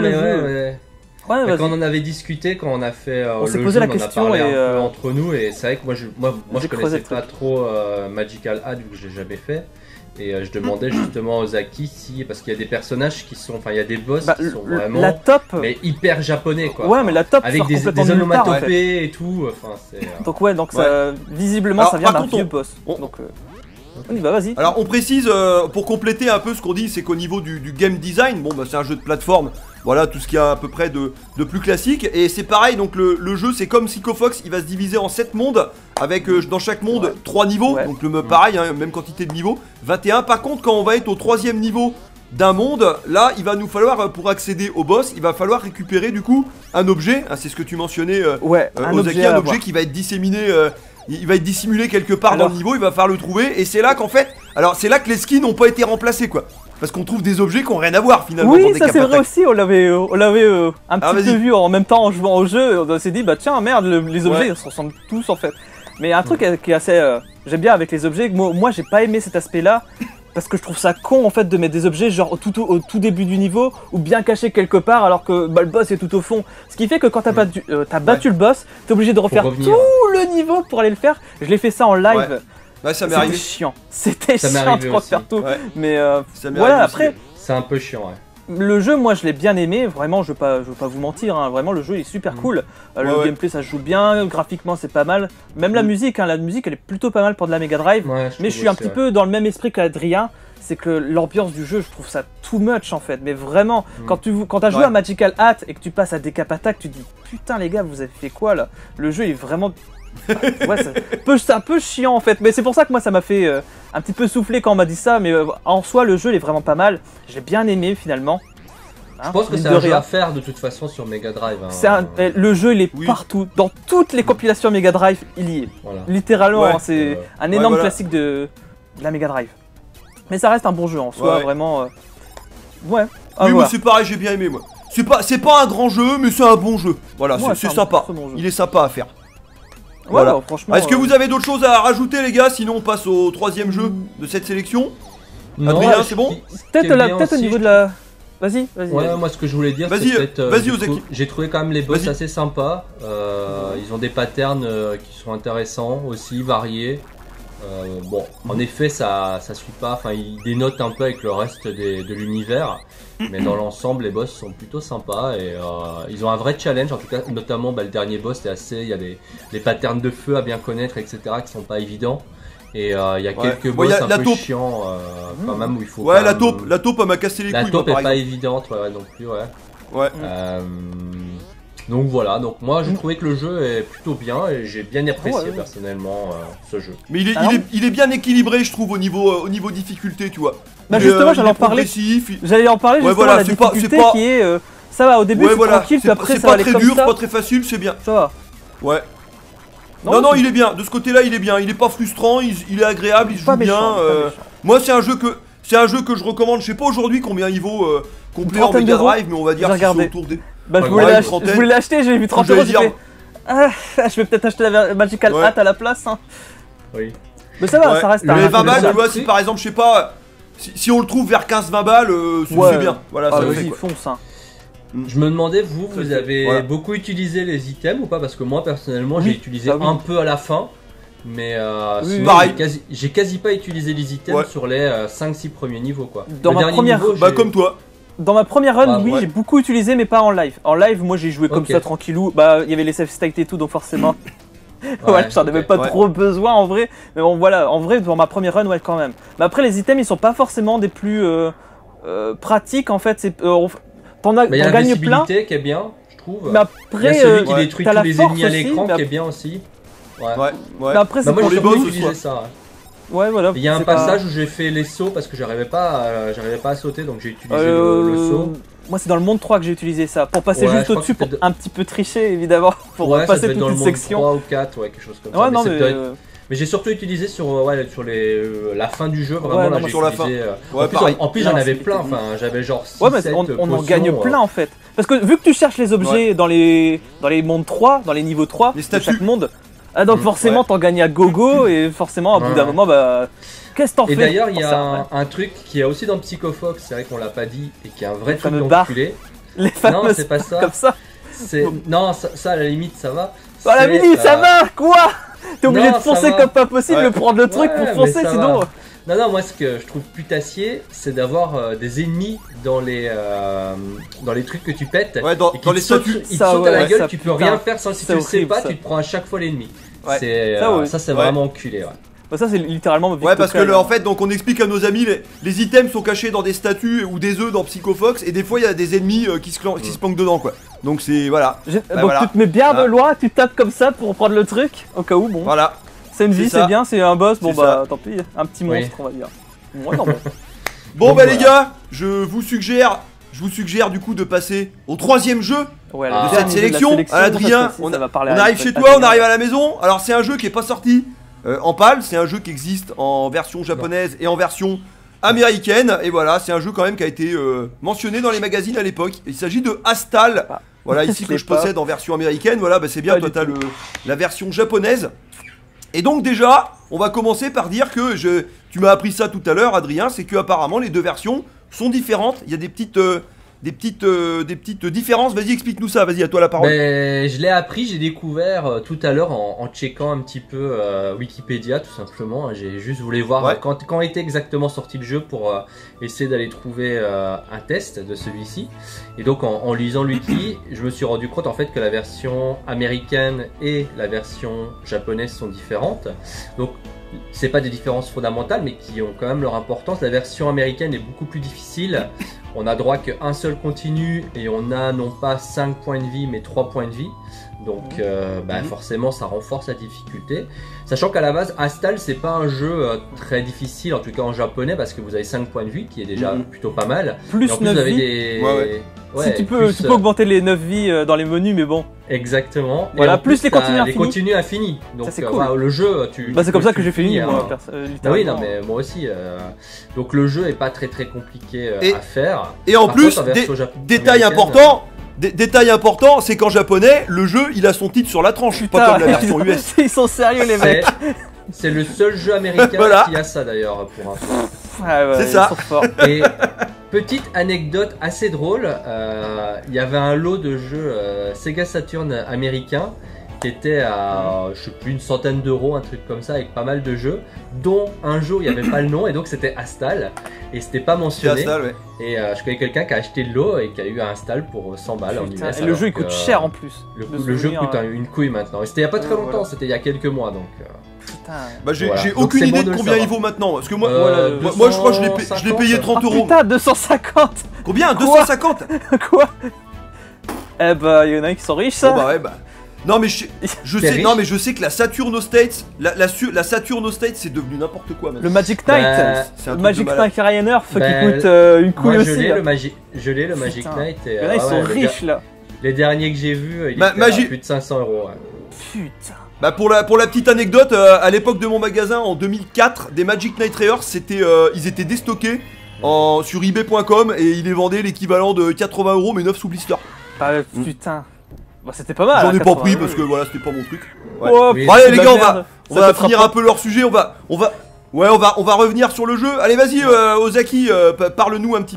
quand on en avait discuté, quand on a fait on s'est posé la question on a parlé un peu entre nous, et c'est vrai que moi je connaissais pas trop Magical Hat vu que je l'ai jamais fait. Et je demandais justement aux Zaki si, parce qu'il y a des personnages qui sont, enfin il y a des boss qui sont vraiment la top, mais hyper japonais quoi. Ouais, mais la top avec des onomatopées et tout. Enfin, donc donc ça, visiblement ça vient d'un vieux boss. Donc on y va, vas-y. Alors on précise pour compléter un peu ce qu'on dit, c'est qu'au niveau du game design, bon bah c'est un jeu de plateforme. Voilà tout ce qu'il y a à peu près de plus classique. Et c'est pareil, donc le jeu c'est comme Psycho Fox, il va se diviser en 7 mondes. Avec dans chaque monde 3 niveaux, donc pareil, hein, même quantité de niveaux, 21. Par contre quand on va être au 3e niveau d'un monde, là il va nous falloir, pour accéder au boss, il va falloir récupérer du coup un objet, hein, c'est ce que tu mentionnais un objet qui va être disséminé, il va être dissimulé quelque part dans le niveau, il va falloir le trouver. Et c'est là qu'en fait, alors c'est là que les skins n'ont pas été remplacés quoi. Parce qu'on trouve des objets qui n'ont rien à voir finalement. Oui, ça c'est vrai aussi, on l'avait un petit peu vu en même temps en jouant au jeu. On s'est dit, bah tiens, merde, les objets ils se ressemblent tous en fait. Mais un truc qui est assez... j'aime bien avec les objets, moi j'ai pas aimé cet aspect là. Parce que je trouve ça con en fait de mettre des objets genre au tout début du niveau ou bien cachés quelque part alors que le boss est tout au fond. Ce qui fait que quand t'as battu le boss, t'es obligé de refaire tout le niveau pour aller le faire. Je l'ai fait ça en live. Ouais, ça m'est arrivé. C'était chiant. C'était chiant de refaire tout. Mais voilà, après... C'est un peu chiant, ouais. Le jeu, moi je l'ai bien aimé, vraiment je veux pas vous mentir, hein, vraiment le jeu est super cool. Le gameplay ça se joue bien, graphiquement c'est pas mal. Même la musique elle est plutôt pas mal pour de la Mega Drive. Mais je suis un petit peu dans le même esprit qu'Adrien, c'est que l'ambiance du jeu je trouve ça too much en fait. Mais vraiment, quand t'as joué à Magical Hat et que tu passes à Decap Attack, tu te dis putain les gars vous avez fait quoi là? Le jeu est vraiment... c'est un peu chiant en fait, mais c'est pour ça que moi ça m'a fait un petit peu souffler quand on m'a dit ça, mais en soi le jeu il est vraiment pas mal, j'ai bien aimé finalement. Hein, je pense que c'est un jeu à faire de toute façon sur Mega Drive. Hein. Le jeu il est partout, dans toutes les compilations Mega Drive il y est, littéralement, hein, c'est un énorme classique de la Mega Drive. Mais ça reste un bon jeu en soi, vraiment. Oui mais c'est pareil, j'ai bien aimé moi. C'est pas un grand jeu, mais c'est un bon jeu. Voilà, c'est sympa, il est sympa à faire. Voilà. Franchement. Est-ce que vous avez d'autres choses à rajouter les gars? Sinon on passe au 3e jeu de cette sélection. Adrien, c'est bon? Peut-être au niveau de la... Vas-y. Ouais, moi ce que je voulais dire, c'est peut-être... j'ai trouvé quand même les boss assez sympas. Ils ont des patterns qui sont intéressants aussi, variés. Bon, en effet, ça suit pas, enfin, ils dénotent un peu avec le reste de l'univers, mais dans l'ensemble, les boss sont plutôt sympas et ils ont un vrai challenge, en tout cas, notamment le dernier boss, il y a des patterns de feu à bien connaître, etc., qui sont pas évidents. Et il y a quelques boss un peu chiants, quand même, où il faut. Ouais, la taupe, elle m'a cassé les couilles. La taupe est pas évidente, non plus, donc voilà, donc moi je trouvais que le jeu est plutôt bien et j'ai bien apprécié personnellement ce jeu. Mais il est bien équilibré je trouve au niveau difficulté, tu vois. Bah justement j'allais en parler justement la difficulté qui est ça va au début c'est tranquille puis après ça va aller comme ça. C'est pas très dur, pas très facile, c'est bien. Ça va. Ouais. Non, il est bien, de ce côté-là il est bien, il est pas frustrant, il est agréable, il se joue bien. Moi c'est un jeu que je recommande, je sais pas aujourd'hui combien il vaut complet en Mega Drive, mais on va dire que c'est autour des... Bah je voulais l'acheter, j'ai vu 30 €, j'ai fait... je vais peut-être acheter la Magical Hat à la place. Hein. Oui. Mais ça va, ça reste un... Mais 20 balles, tu vois, si par exemple, je sais pas, si on le trouve vers 15-20 balles, c'est bien. Voilà, ça vas-y, fonce. Hein. Je me demandais, vous avez beaucoup utilisé les items ou pas? Parce que moi, personnellement, j'ai utilisé un peu à la fin. Mais pareil. J'ai quasi pas utilisé les items sur les 5-6 premiers niveaux, quoi. Dans ma première... Bah comme toi. Dans ma première run, oui, j'ai beaucoup utilisé, mais pas en live. En live, moi, j'ai joué comme ça, tranquillou. Bah, il y avait les save states et tout, donc forcément... j'en avais pas trop besoin, en vrai. Mais bon, voilà, en vrai, dans ma première run, quand même. Mais après, les items, ils sont pas forcément des plus pratique en fait. T'en Mais il y a la gagnes plein. visibilité qui est bien, je trouve. Mais Il y a après, celui qui détruit tous les ennemis à aussi, l'écran mais qui est bien aussi. Ouais. Ouais. Mais après, c'est Moi pour j'ai les beaucoup boss. utilisé ça. Ouais, voilà. Il y a un c'est pas- passage où j'ai fait les sauts parce que j'arrivais pas à sauter, donc j'ai utilisé le saut. Moi, c'est dans le monde 3 que j'ai utilisé ça. Pour passer Ouais, juste je crois au-dessus, que pour c'était un petit peu tricher, évidemment. Pour Ouais, ça passer devait être toute dans le une monde section. 3 ou 4, ouais, quelque chose comme ça. Ouais, non, c'est mais. peut-être- Mais j'ai surtout utilisé sur la fin du jeu, vraiment Ouais, là non, j'ai sur la fin. utilisé. Ouais, en pareil. plus Là, j'en avais c'était plein, technique. enfin j'avais genre 6, Ouais, mais 7 on en gagne plein en fait. Parce que vu que tu cherches les objets dans les mondes 3, dans les niveaux 3 Les de statues. chaque monde, donc forcément t'en gagnes à gogo et forcément à bout d'un Ouais. moment, bah. Qu'est-ce que t'en fais Et d'ailleurs, il y pour a ça, un truc qui est aussi dans Psycho Fox, c'est vrai qu'on l'a pas dit, et qui est un vrai Les truc fameux bars. d'enculé. Les fameuses c'est pas ça. comme ça. Non, ça à la limite ça va. Oh la C'est, mini, ça va quoi? T'es obligé Non, de foncer ça va. comme pas possible, Ouais. de prendre le truc Ouais, pour mais foncer ça sinon. va. Non, moi ce que je trouve putassier, c'est d'avoir des ennemis dans les trucs que tu pètes. Ouais, dans et qui les te sautent- statues. Ils te Ça, sautent à la ouais, gueule, ça, tu peux putain, rien faire sans si tu c'est le sais horrible, pas, ça. tu te prends à chaque fois l'ennemi. Ouais. Ça, C'est Ouais. vraiment enculé. Ouais. Bah, ça, c'est littéralement. Ouais, parce que Victoria. en fait, donc on explique à nos amis, les items sont cachés dans des statues ou des œufs dans Psycho Fox, et des fois il y a des ennemis qui se planquent dedans, quoi. Donc c'est voilà. Donc voilà. tu te mets bien Voilà. de loin, tu tapes comme ça pour prendre le truc, au cas où, bon. Voilà. C'est une vie, C'est ça. c'est bien, c'est un boss, bon C'est bah tant pis, un petit Oui. monstre, on va dire. Ouais, non, bon. Bon Donc, bah voilà. les gars, je vous suggère du coup de passer au troisième jeu Ouais, De le cette dernier jeu de la sélection. sélection, Adrien, cette fois-ci, ça va parler On à- arrive chez à- toi, on arrive à la maison. Alors c'est un jeu qui est pas sorti en PAL, c'est un jeu qui existe en version japonaise et en version américaine. Et voilà, c'est un jeu quand même qui a été mentionné dans les magazines à l'époque. Il s'agit de Astal. Ah. Voilà, ici Je que l'ai je pas. possède en version américaine. Voilà, bah c'est bien, Pas toi du t'as la version japonaise. Et donc déjà, on va commencer par dire que tu m'as appris ça tout à l'heure, Adrien, c'est que apparemment les deux versions sont différentes. Il y a des petites différences. Vas-y, explique-nous ça. Vas-y, à toi la parole. Ben, je l'ai appris, j'ai découvert tout à l'heure en checkant un petit peu Wikipédia tout simplement. J'ai juste voulu voir Ouais. quand était exactement sorti le jeu pour essayer d'aller trouver un test de celui-ci. Et donc en lisant le wiki, je me suis rendu compte en fait que la version américaine et la version japonaise sont différentes. Donc c'est pas des différences fondamentales mais qui ont quand même leur importance. La version américaine est beaucoup plus difficile. On a droit qu'à un seul continu et on a non pas 5 points de vie mais 3 points de vie. Donc forcément ça renforce la difficulté. Sachant qu'à la base Astal c'est pas un jeu très difficile, en tout cas en japonais, parce que vous avez 5 points de vie qui est déjà plutôt pas mal. Plus Et en plus 9 vous avez vies. des... Ouais. Si tu peux augmenter les 9 vies dans les menus, mais bon. Exactement. Voilà, Et en plus les t'as continues infinis. Les continues infinis. Donc c'est cool. voilà, le jeu, tu. Bah, c'est comme ça que j'ai finis, fini, moi, hein. Ah oui, littéralement. non, mais moi aussi. Donc le jeu est pas très compliqué Et- à faire. Et en Par plus, contre, en version détail américaine, important. Détail important, c'est qu'en japonais, le jeu il a son titre sur la tranche, pas comme la version US. Ils sont sérieux, les mecs. C'est le seul jeu américain Voilà. qui a ça d'ailleurs pour info. Ouais, C'est ils ça. sont forts. Et petite anecdote assez drôle, il y avait un lot de jeux Sega Saturn américains qui était à, je sais plus, une centaine d'euros, un truc comme ça, avec pas mal de jeux, dont un jeu où il n'y avait pas le nom, et donc c'était Astal, et c'était pas C'est mentionné. Astal, ouais. Et je connais quelqu'un qui a acheté le lot et qui a eu un Astal pour 100 balles en Putain, US. et le alors jeu il que, coûte cher en plus. Le jeu coûte une couille maintenant. Et c'était il y a pas très longtemps, voilà. c'était il y a quelques mois donc. Putain. Bah j'ai Voilà. j'ai Donc, aucune c'est idée bon de de le combien il savoir. vaut maintenant. Parce que moi, Voilà, moi je crois que je l'ai payé 250. 30 Oh euros. putain, 250. Combien Quoi 250. Quoi? Eh bah, il y en a qui sont riches, ça. Bon bah ouais bah. Non mais je T'es sais, riche. non mais je sais que la Saturn aux States, la Saturn aux States c'est devenu n'importe quoi maintenant. Le Magic Knight. Bah, c'est un Le truc Magic de malade. Knight Ryanair, Bah, qui coûte une couille Moi je aussi. l'ai là. le Magic Putain. Knight et Il y en a, ils sont les riches là. Les derniers que j'ai vus, ils étaient Magi- à plus de 500 euros. Ouais. Putain. Bah pour la petite anecdote, à l'époque de mon magasin en 2004, des Magic Knight Rares, ils étaient déstockés sur eBay.com et ils les vendaient l'équivalent de 80 euros mais 9 sous blister. Ah, putain. Bah, c'était pas mal. J'en hein, ai pas 80 pris euros. parce que voilà, c'était pas mon truc. Ouais. Oh, Oui. Bon, allez c'est les de gars, la merde. on Ça va te finir rapporte- un peu leur sujet, on va revenir sur le jeu. Allez vas-y Ozaki, parle-nous un petit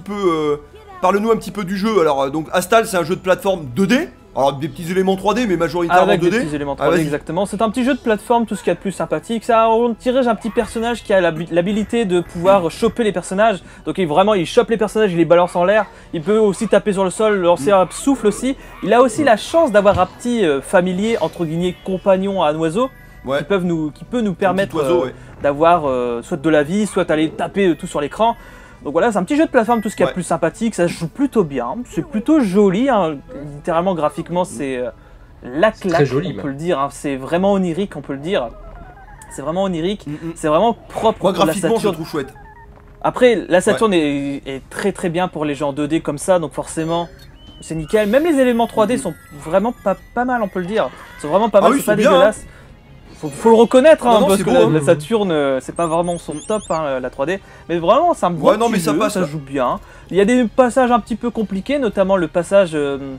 peu du jeu. Alors donc Astal c'est un jeu de plateforme 2D. Alors des petits éléments 3D mais majoritairement Avec 2D. des petits éléments 3D, Ah, vas-y. exactement. C'est un petit jeu de plateforme, tout ce qu'il y a de plus sympathique. Ça, on dirige un petit personnage qui a l'habilité de pouvoir choper les personnages. Donc il chope les personnages, il les balance en l'air. Il peut aussi taper sur le sol, lancer un souffle aussi. Il a aussi la chance d'avoir un petit familier, entre guillemets, compagnon à un oiseau. Ouais. Qui peut nous permettre oiseau, ouais. d'avoir soit de la vie, soit aller taper tout sur l'écran. Donc voilà, c'est un petit jeu de plateforme, tout ce qu'il y a de Ouais. plus sympathique, ça se joue plutôt bien, c'est plutôt joli, hein. Littéralement graphiquement c'est la claque, très joli, on peut le dire, hein. C'est vraiment onirique, on peut le dire. C'est vraiment onirique, Mm. c'est vraiment propre Moi, pour la graphiquement, je le Saturn. trouve chouette. Après, la Saturn est très très bien pour les jeux en 2D comme ça, donc forcément, c'est nickel. Même les éléments 3D sont vraiment pas mal, on peut le dire. Ils sont vraiment pas Ah mal, oui, c'est pas ils sont bien, dégueulasse. Faut le reconnaître, hein, Non, non, parce c'est que beau, la hein. Saturn, c'est pas vraiment son top, hein, la 3D. Mais vraiment, c'est un bon Ouais, non, petit mais ça jeu, passe, ça là. joue bien. Il y a des passages un petit peu compliqués, notamment le passage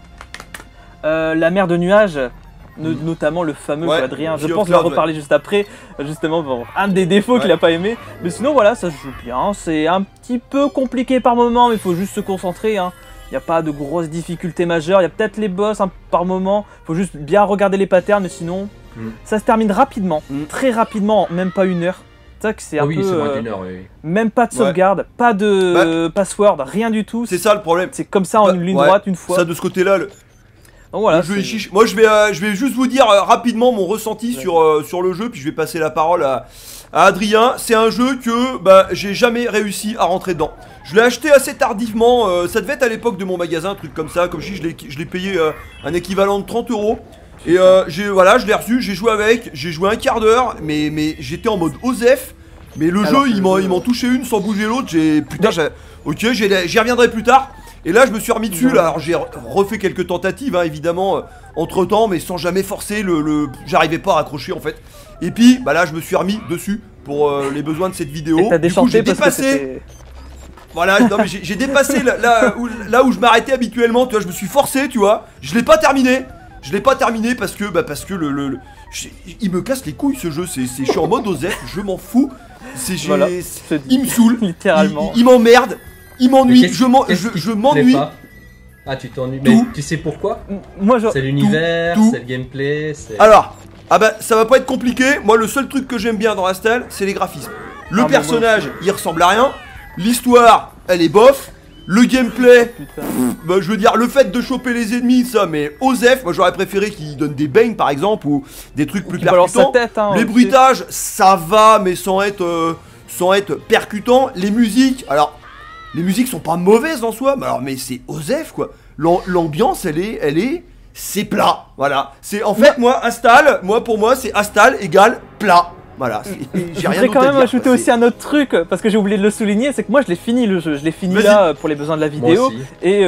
la mer de nuages. Notamment le fameux Ouais, Adrien, je Sea of pense qu'on va Clouds, reparler juste après, justement pour un des défauts qu'il a pas aimé. Mais sinon voilà, ça se joue bien, c'est un petit peu compliqué par moment, mais il faut juste se concentrer, hein. Il n'y a pas de grosses difficultés majeures, il y a peut-être les boss hein, par moment, il faut juste bien regarder les patterns, mais sinon ça se termine rapidement, très rapidement, même pas 1 heure. C'est ça que c'est un Oui, peu... c'est moins d'une heure, oui. Même pas de sauvegarde, pas de password, rien du tout. C'est ça le problème. C'est comme ça en une ligne droite une fois. Ça de ce côté-là, donc voilà, le jeu est chiche. Moi je vais juste vous dire rapidement mon ressenti sur le jeu, puis je vais passer la parole à Adrien. C'est un jeu que j'ai jamais réussi à rentrer dedans. Je l'ai acheté assez tardivement, ça devait être à l'époque de mon magasin, un truc comme ça, comme je dis, je l'ai payé un équivalent de 30 €. Et je l'ai reçu, j'ai joué avec, j'ai joué un quart d'heure, mais j'étais en mode OSEF. Mais le jeu, il m'en touchait une sans bouger l'autre, ok, j'y reviendrai plus tard. Et là, je me suis remis dessus, là. Alors, j'ai refait quelques tentatives, hein, évidemment, entre temps, mais sans jamais forcer. J'arrivais pas à accrocher, en fait. Et puis, là, je me suis remis dessus pour les besoins de cette vidéo. Et t'as Du coup, j'ai déchanté parce que dépassé. c'était... Voilà, non, mais j'ai dépassé là où je m'arrêtais habituellement, tu vois. Je me suis forcé, tu vois. Je l'ai pas terminé. Je l'ai pas terminé parce que il me casse les couilles ce jeu. Je suis en mode OSEF, je m'en fous. Voilà, Il me saoule. littéralement. Il m'emmerde. Il m'ennuie, je Qu'est-ce m'ennuie. Ah, tu t'ennuies. Mais Tout. tu sais pourquoi? Moi, C'est l'univers, tout. c'est le gameplay, c'est... Alors, ça va pas être compliqué. Moi, le seul truc que j'aime bien dans Astal, c'est les graphismes. Le personnage, il ressemble à rien. L'histoire, elle est bof. Le gameplay, je veux dire, le fait de choper les ennemis, ça, mais OSEF, moi j'aurais préféré qu'il donne des bangs par exemple, ou des trucs plus percutants. Les bruitages, ça va, mais sans être percutant. Les musiques, alors, les musiques sont pas mauvaises en soi, mais c'est OSEF quoi. L'ambiance, c'est plat, voilà. C'est en fait, pour moi, c'est Astal égale plat. Voilà, j'ai rien d'autre à dire. Je voudrais quand même ajouter aussi un autre truc, parce que j'ai oublié de le souligner, c'est que moi je l'ai fini le jeu, je l'ai fini là pour les besoins de la vidéo. Et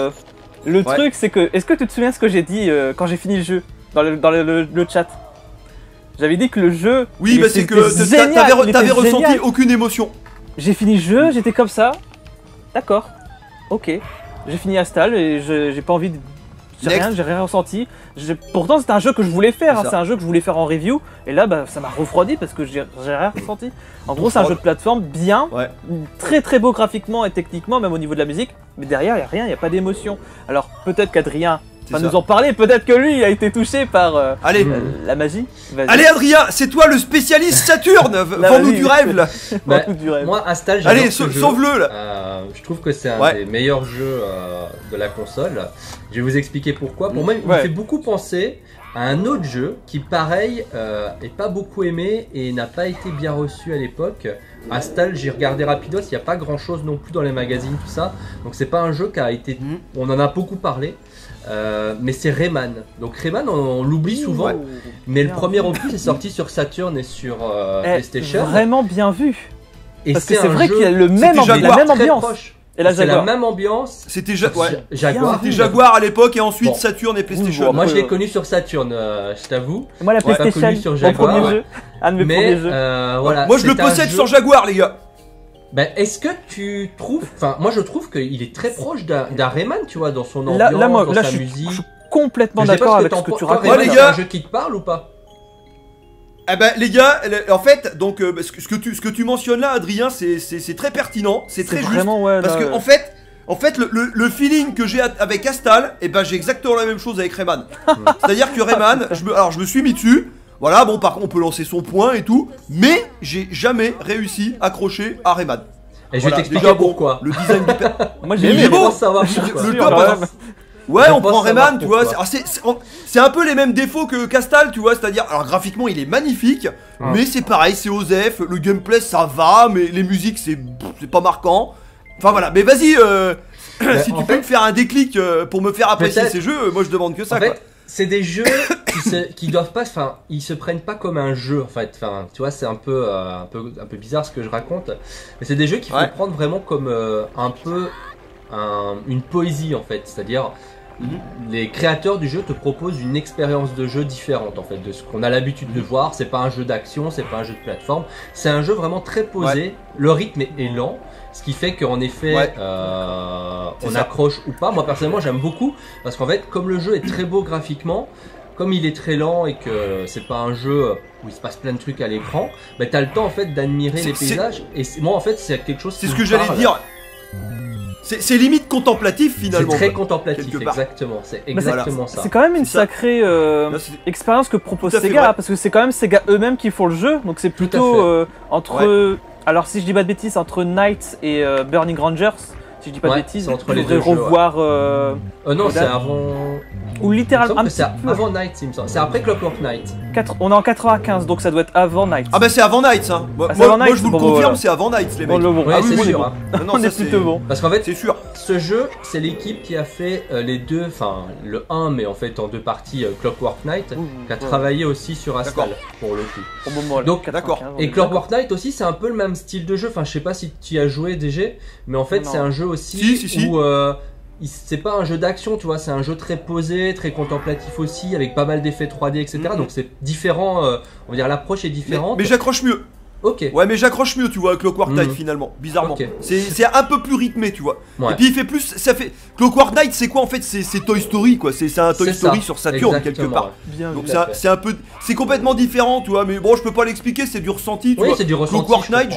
le truc c'est que, est-ce que tu te souviens ce que j'ai dit quand j'ai fini le jeu, dans le chat? J'avais dit que le jeu... Oui, c'est que t'avais ressenti aucune émotion. J'ai fini le jeu, j'étais comme ça, d'accord, ok. J'ai fini Astal et j'ai pas envie de... J'ai rien ressenti. Pourtant c'était un jeu que je voulais faire, c'est un jeu que je voulais faire en review. Et là ça m'a refroidi parce que j'ai rien ressenti. En gros c'est un jeu de plateforme bien, très très beau graphiquement et techniquement, même au niveau de la musique. Mais derrière il n'y a rien, il n'y a pas d'émotion. Alors peut-être qu'Adrien va nous en parler, peut-être que lui il a été touché par la magie. Allez Adrien, c'est toi le spécialiste Saturne, vends-nous du rêve là. Moi Astal, allez, sauve-le là. Je trouve que c'est un des meilleurs jeux de la console. Je vais vous expliquer pourquoi. Pour moi, il me fait beaucoup penser à un autre jeu qui, pareil, est pas beaucoup aimé et n'a pas été bien reçu à l'époque. Astal, j'ai regardé rapidos, il n'y a pas grand chose non plus dans les magazines, tout ça. Donc c'est pas un jeu qui a été... On en a beaucoup parlé. Mais c'est Rayman. Donc Rayman, on l'oublie souvent. Mais le premier opus est sorti sur Saturn et sur PlayStation. Vraiment bien vu. Et parce que c'est vrai qu'il y a la même ambiance. Et là, c'est la même ambiance. C'était Jaguar. C'était Jaguar à l'époque et ensuite Saturn et PlayStation. Moi, je l'ai connu sur Saturn, je t'avoue. Moi, la PlayStation, pas connu sur Jaguar. Mon premier jeu, un de mes premiers jeux. Voilà, moi, je le possède sur Jaguar, les gars. Est-ce que tu trouves... Enfin, moi, je trouve qu'il est très proche d'un Rayman, tu vois, dans son ambiance, dans sa musique. Je suis complètement d'accord avec ce que tu racontes. Les gars, c'est un jeu qui te parle ou pas? Les gars, en fait, donc ce que tu mentionnes là, Adrien, c'est très pertinent, c'est très juste. Parce que en fait, le feeling que j'ai avec Astal, j'ai exactement la même chose avec Rayman. C'est-à-dire que Rayman, je me suis mis dessus. Voilà, bon, par contre, on peut lancer son point et tout, mais j'ai jamais réussi à accrocher à Rayman. Et je vais t'expliquer pourquoi. Le design du moi, j'ai aimé savoir pourquoi. Ouais, on prend Rayman, tu vois. C'est un peu les mêmes défauts que Castal, tu vois. C'est-à-dire, alors graphiquement, il est magnifique, mais c'est pareil, c'est OSEF. Le gameplay, ça va, mais les musiques, c'est pas marquant. Enfin voilà, mais vas-y, si tu peux me faire un déclic pour me faire apprécier ces jeux, moi je demande que ça. En fait, c'est des jeux qui doivent pas, enfin, ils se prennent pas comme un jeu en fait. Enfin, tu vois, c'est un peu bizarre ce que je raconte, mais c'est des jeux qu'il faut prendre vraiment comme une poésie en fait, c'est-à-dire. Les créateurs du jeu te proposent une expérience de jeu différente en fait de ce qu'on a l'habitude de voir. C'est pas un jeu d'action, c'est pas un jeu de plateforme, c'est un jeu vraiment très posé. Le rythme est lent, ce qui fait qu'en effet on accroche ou pas. Moi personnellement j'aime beaucoup parce qu'en fait comme le jeu est très beau graphiquement, comme il est très lent et que c'est pas un jeu où il se passe plein de trucs à l'écran, bah t'as le temps en fait d'admirer les paysages. Et moi en fait c'est quelque chose. C'est ce que j'allais dire. C'est limite contemplatif finalement. C'est très contemplatif, exactement. C'est exactement ça. C'est quand même une sacrée expérience que propose Sega, parce que c'est quand même Sega eux-mêmes qui font le jeu, donc c'est plutôt entre. Alors si je dis pas de bêtises, entre Knights et Burning Rangers, si je dis pas de bêtises, entre les deux revoir. Non, c'est avant. Ou littéralement. C'est avant Knights, il me semble. C'est après Clockwork Knight. On est en 95, donc ça doit être avant Knights. Ah bah c'est avant Knights, hein. Moi je vous le confirme, c'est avant Knights les mecs. C'est sûr. On est plutôt bon. Parce qu'en fait, c'est sûr. Ce jeu, c'est l'équipe qui a fait les deux, enfin le 1, mais en fait en deux parties, Clockwork Knight, qui a travaillé aussi sur Astal pour le coup. Donc d'accord. Et Clockwork Knight aussi, c'est un peu le même style de jeu. Enfin, je sais pas si tu y as joué DG, mais en fait c'est un jeu aussi où c'est pas un jeu d'action, tu vois, c'est un jeu très posé, très contemplatif aussi, avec pas mal d'effets 3D, etc. Donc c'est différent, on va dire l'approche est différente. Mais j'accroche mieux. Ok. Ouais, mais j'accroche mieux, tu vois, avec Clockwork Knight finalement, bizarrement. C'est un peu plus rythmé, tu vois. Et puis il fait plus, ça fait. Clockwork Knight, c'est quoi en fait? C'est Toy Story, quoi. C'est un Toy Story sur Saturn quelque part. Donc c'est un peu, c'est complètement différent, tu vois. Mais bon, je peux pas l'expliquer, c'est du ressenti, tu vois. C'est du ressenti. Clockwork Knight,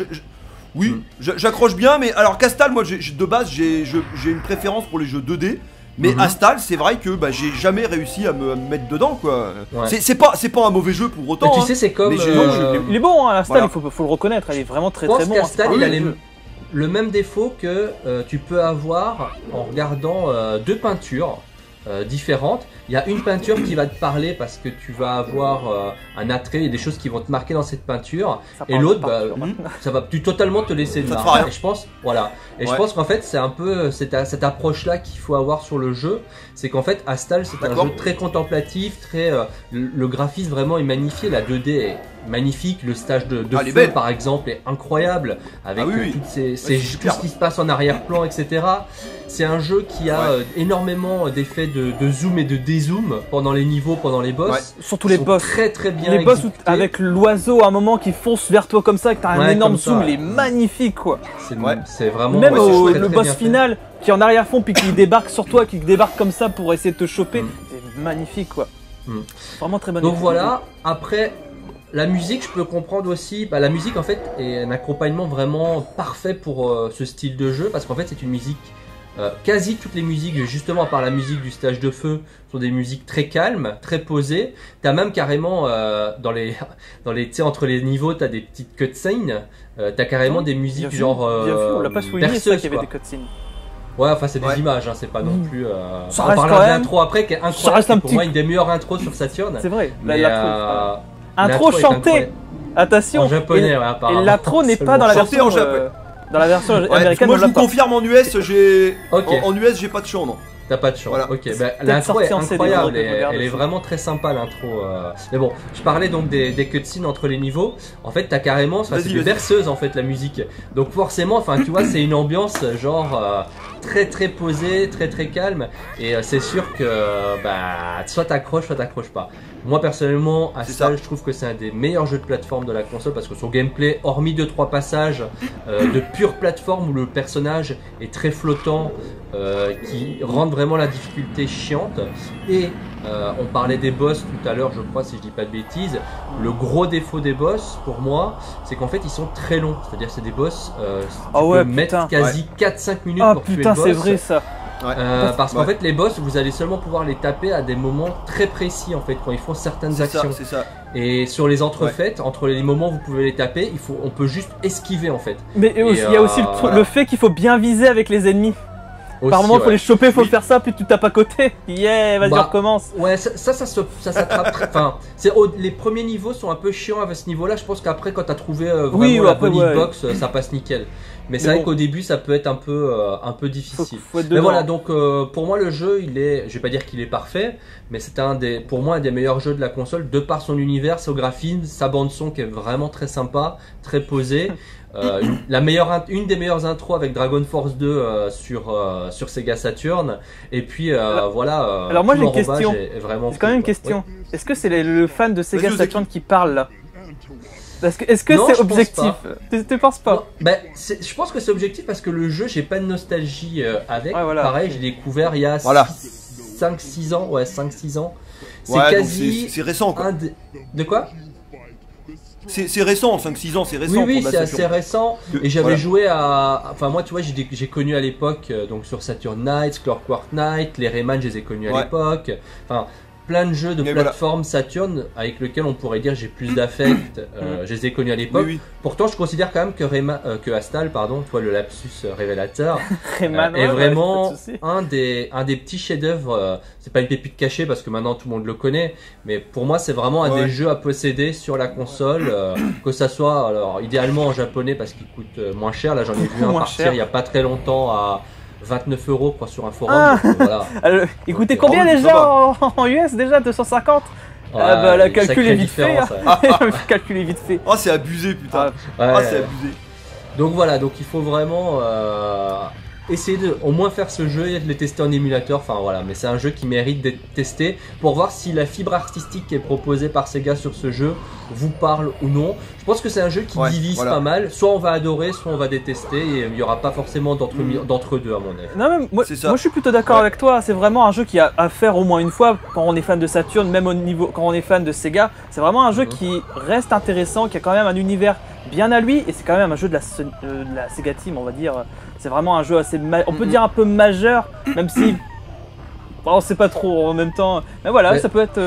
j'accroche bien, mais alors qu'Astal, moi, de base, j'ai une préférence pour les jeux 2D. Mais Astal, c'est vrai que j'ai jamais réussi à me mettre dedans, quoi. C'est pas un mauvais jeu pour autant. Mais tu sais, c'est comme. Il est bon, hein, Astal, il faut le reconnaître, il est vraiment très très bon. Astal, il a le même défaut que tu peux avoir en regardant deux peintures différentes. Il y a une peinture qui va te parler parce que tu vas avoir un attrait et des choses qui vont te marquer dans cette peinture, et l'autre ça va totalement te laisser de marque. Et je pense je pense qu'en fait c'est un peu cette approche là qu'il faut avoir sur le jeu, c'est qu'en fait Astal c'est un jeu très contemplatif, très le graphisme vraiment est magnifié, la 2D est magnifique, le stage de feu par exemple est incroyable avec toutes tout ce qui se passe en arrière-plan, etc. C'est un jeu qui a énormément d'effets de zoom et de dézoom pendant les niveaux, pendant les boss. Surtout les boss. Très très bien les boss avec l'oiseau à un moment qui fonce vers toi comme ça, que t'as un énorme zoom, il est magnifique quoi. C'est vraiment. Même le boss final qui est en arrière-fond puis qui débarque sur toi, qui débarque comme ça pour essayer de te choper, c'est magnifique quoi. Vraiment très magnifique. Donc voilà, après. La musique, je peux comprendre aussi. La musique, en fait, est un accompagnement vraiment parfait pour ce style de jeu, parce qu'en fait, c'est une musique. Quasi toutes les musiques, justement, à part la musique du stage de feu, sont des musiques très calmes, très posées. T'as même carrément dans les entre les niveaux, t'as des petites cutscenes. T'as carrément des musiques genre on l'a pas souligné ça qu'il y avait des cutscenes. Ouais, enfin c'est des images, hein, c'est pas non plus. Ça on reste parlera quand de même. l'intro après, qui est incroyable. Pour moi, une des meilleures intros sur Saturn. C'est vrai. Intro chantée. Attention. En japonais, apparemment. Et l'intro n'est pas dans la version dans la version américaine. Moi je vous confirme en US, en US j'ai pas de chant, non. T'as pas de chant. Voilà. Ok, l'intro est incroyable, elle est vraiment très sympa l'intro. Mais bon, je parlais donc des cutscenes entre les niveaux. En fait, t'as carrément, c'est des berceuses en fait la musique. Donc forcément, enfin tu vois, c'est une ambiance genre très très posée, très très calme. Et c'est sûr que soit t'accroches, soit t'accroches pas. Moi personnellement, Astal, je trouve que c'est un des meilleurs jeux de plateforme de la console parce que son gameplay, hormis 2-3 passages de pure plateforme où le personnage est très flottant, qui rendent vraiment la difficulté chiante. Et on parlait des boss tout à l'heure, je crois, si je dis pas de bêtises. Le gros défaut des boss, pour moi, c'est qu'en fait ils sont très longs. C'est-à-dire c'est des boss, tu peux mettre quasi 4-5 minutes pour tuer le boss. C'est vrai ça. Parce qu'en fait les boss vous allez seulement pouvoir les taper à des moments très précis en fait quand ils font certaines actions. C'est ça. Et sur les entrefaites, entre les moments où vous pouvez les taper, on peut juste esquiver en fait. Mais il y a aussi le fait qu'il faut bien viser avec les ennemis. Par moment, faut les choper, faut faire ça, puis tu tapes à côté. Yeah, vas-y, on recommence. Ouais, ça s'attrape très. Enfin, les premiers niveaux sont un peu chiants à ce niveau-là. Je pense qu'après, quand t'as trouvé vraiment la bonne hitbox, ça passe nickel. Mais c'est vrai qu'au début, ça peut être un peu difficile. Mais voilà, donc pour moi, le jeu, je vais pas dire qu'il est parfait, mais c'est pour moi un des meilleurs jeux de la console, de par son univers, son graphisme, sa bande son qui est vraiment très sympa, très posée. Une des meilleures intros avec Dragon Force 2 sur Sega Saturn. Et puis voilà. Alors moi j'ai une question. C'est quand même une question. Oui. Est-ce que c'est le fan de Sega Saturn qui parle là? Est-ce que c'est objectif? Tu penses pas? Je pense que c'est objectif parce que le jeu, j'ai pas de nostalgie avec. Ouais, voilà. Pareil, j'ai découvert il y a 5-6 ans. Ouais, 5-6 ans. C'est quasi. C'est récent quoi. De quoi? C'est récent, 5-6 ans, c'est récent. Oui, c'est assez récent. Et j'avais joué à. Enfin, moi, tu vois, j'ai connu à l'époque, donc sur Saturn Knights, Clockwork Knight, les Rayman, je les ai connus à l'époque. Enfin, plein de jeux de plateforme Saturn avec lesquels on pourrait dire j'ai plus d'affect. Je les ai connus à l'époque. Oui. Pourtant, je considère quand même que Astal, pardon, toi le lapsus révélateur, est vraiment un des petits chefs-d'œuvre. C'est pas une pépite cachée parce que maintenant tout le monde le connaît, mais pour moi c'est vraiment un des jeux à posséder sur la console, que ça soit alors idéalement en japonais parce qu'il coûte moins cher. Là, j'en ai vu un partir il y a pas très longtemps à 29 € quoi, sur un forum. Donc, voilà. Écoutez, combien déjà en US déjà 250? Le calcul est vite fait. Le calcul est vite fait. Oh, c'est abusé, putain. C'est abusé. Donc voilà, donc il faut vraiment essayer de au moins faire ce jeu et de le tester en émulateur. Enfin voilà, mais c'est un jeu qui mérite d'être testé pour voir si la fibre artistique qui est proposée par Sega sur ce jeu vous parle ou non. Je pense que c'est un jeu qui divise pas mal. Soit on va adorer, soit on va détester, et il n'y aura pas forcément d'entre deux à mon avis. Non, mais moi je suis plutôt d'accord avec toi. C'est vraiment un jeu qui a à faire au moins une fois quand on est fan de Saturn, même quand on est fan de Sega. C'est vraiment un jeu qui reste intéressant, qui a quand même un univers bien à lui, et c'est quand même un jeu de la Sega Team, on va dire. C'est vraiment un jeu assez, on peut dire un peu majeur, même si on sait pas trop en même temps. Mais voilà, ça peut être.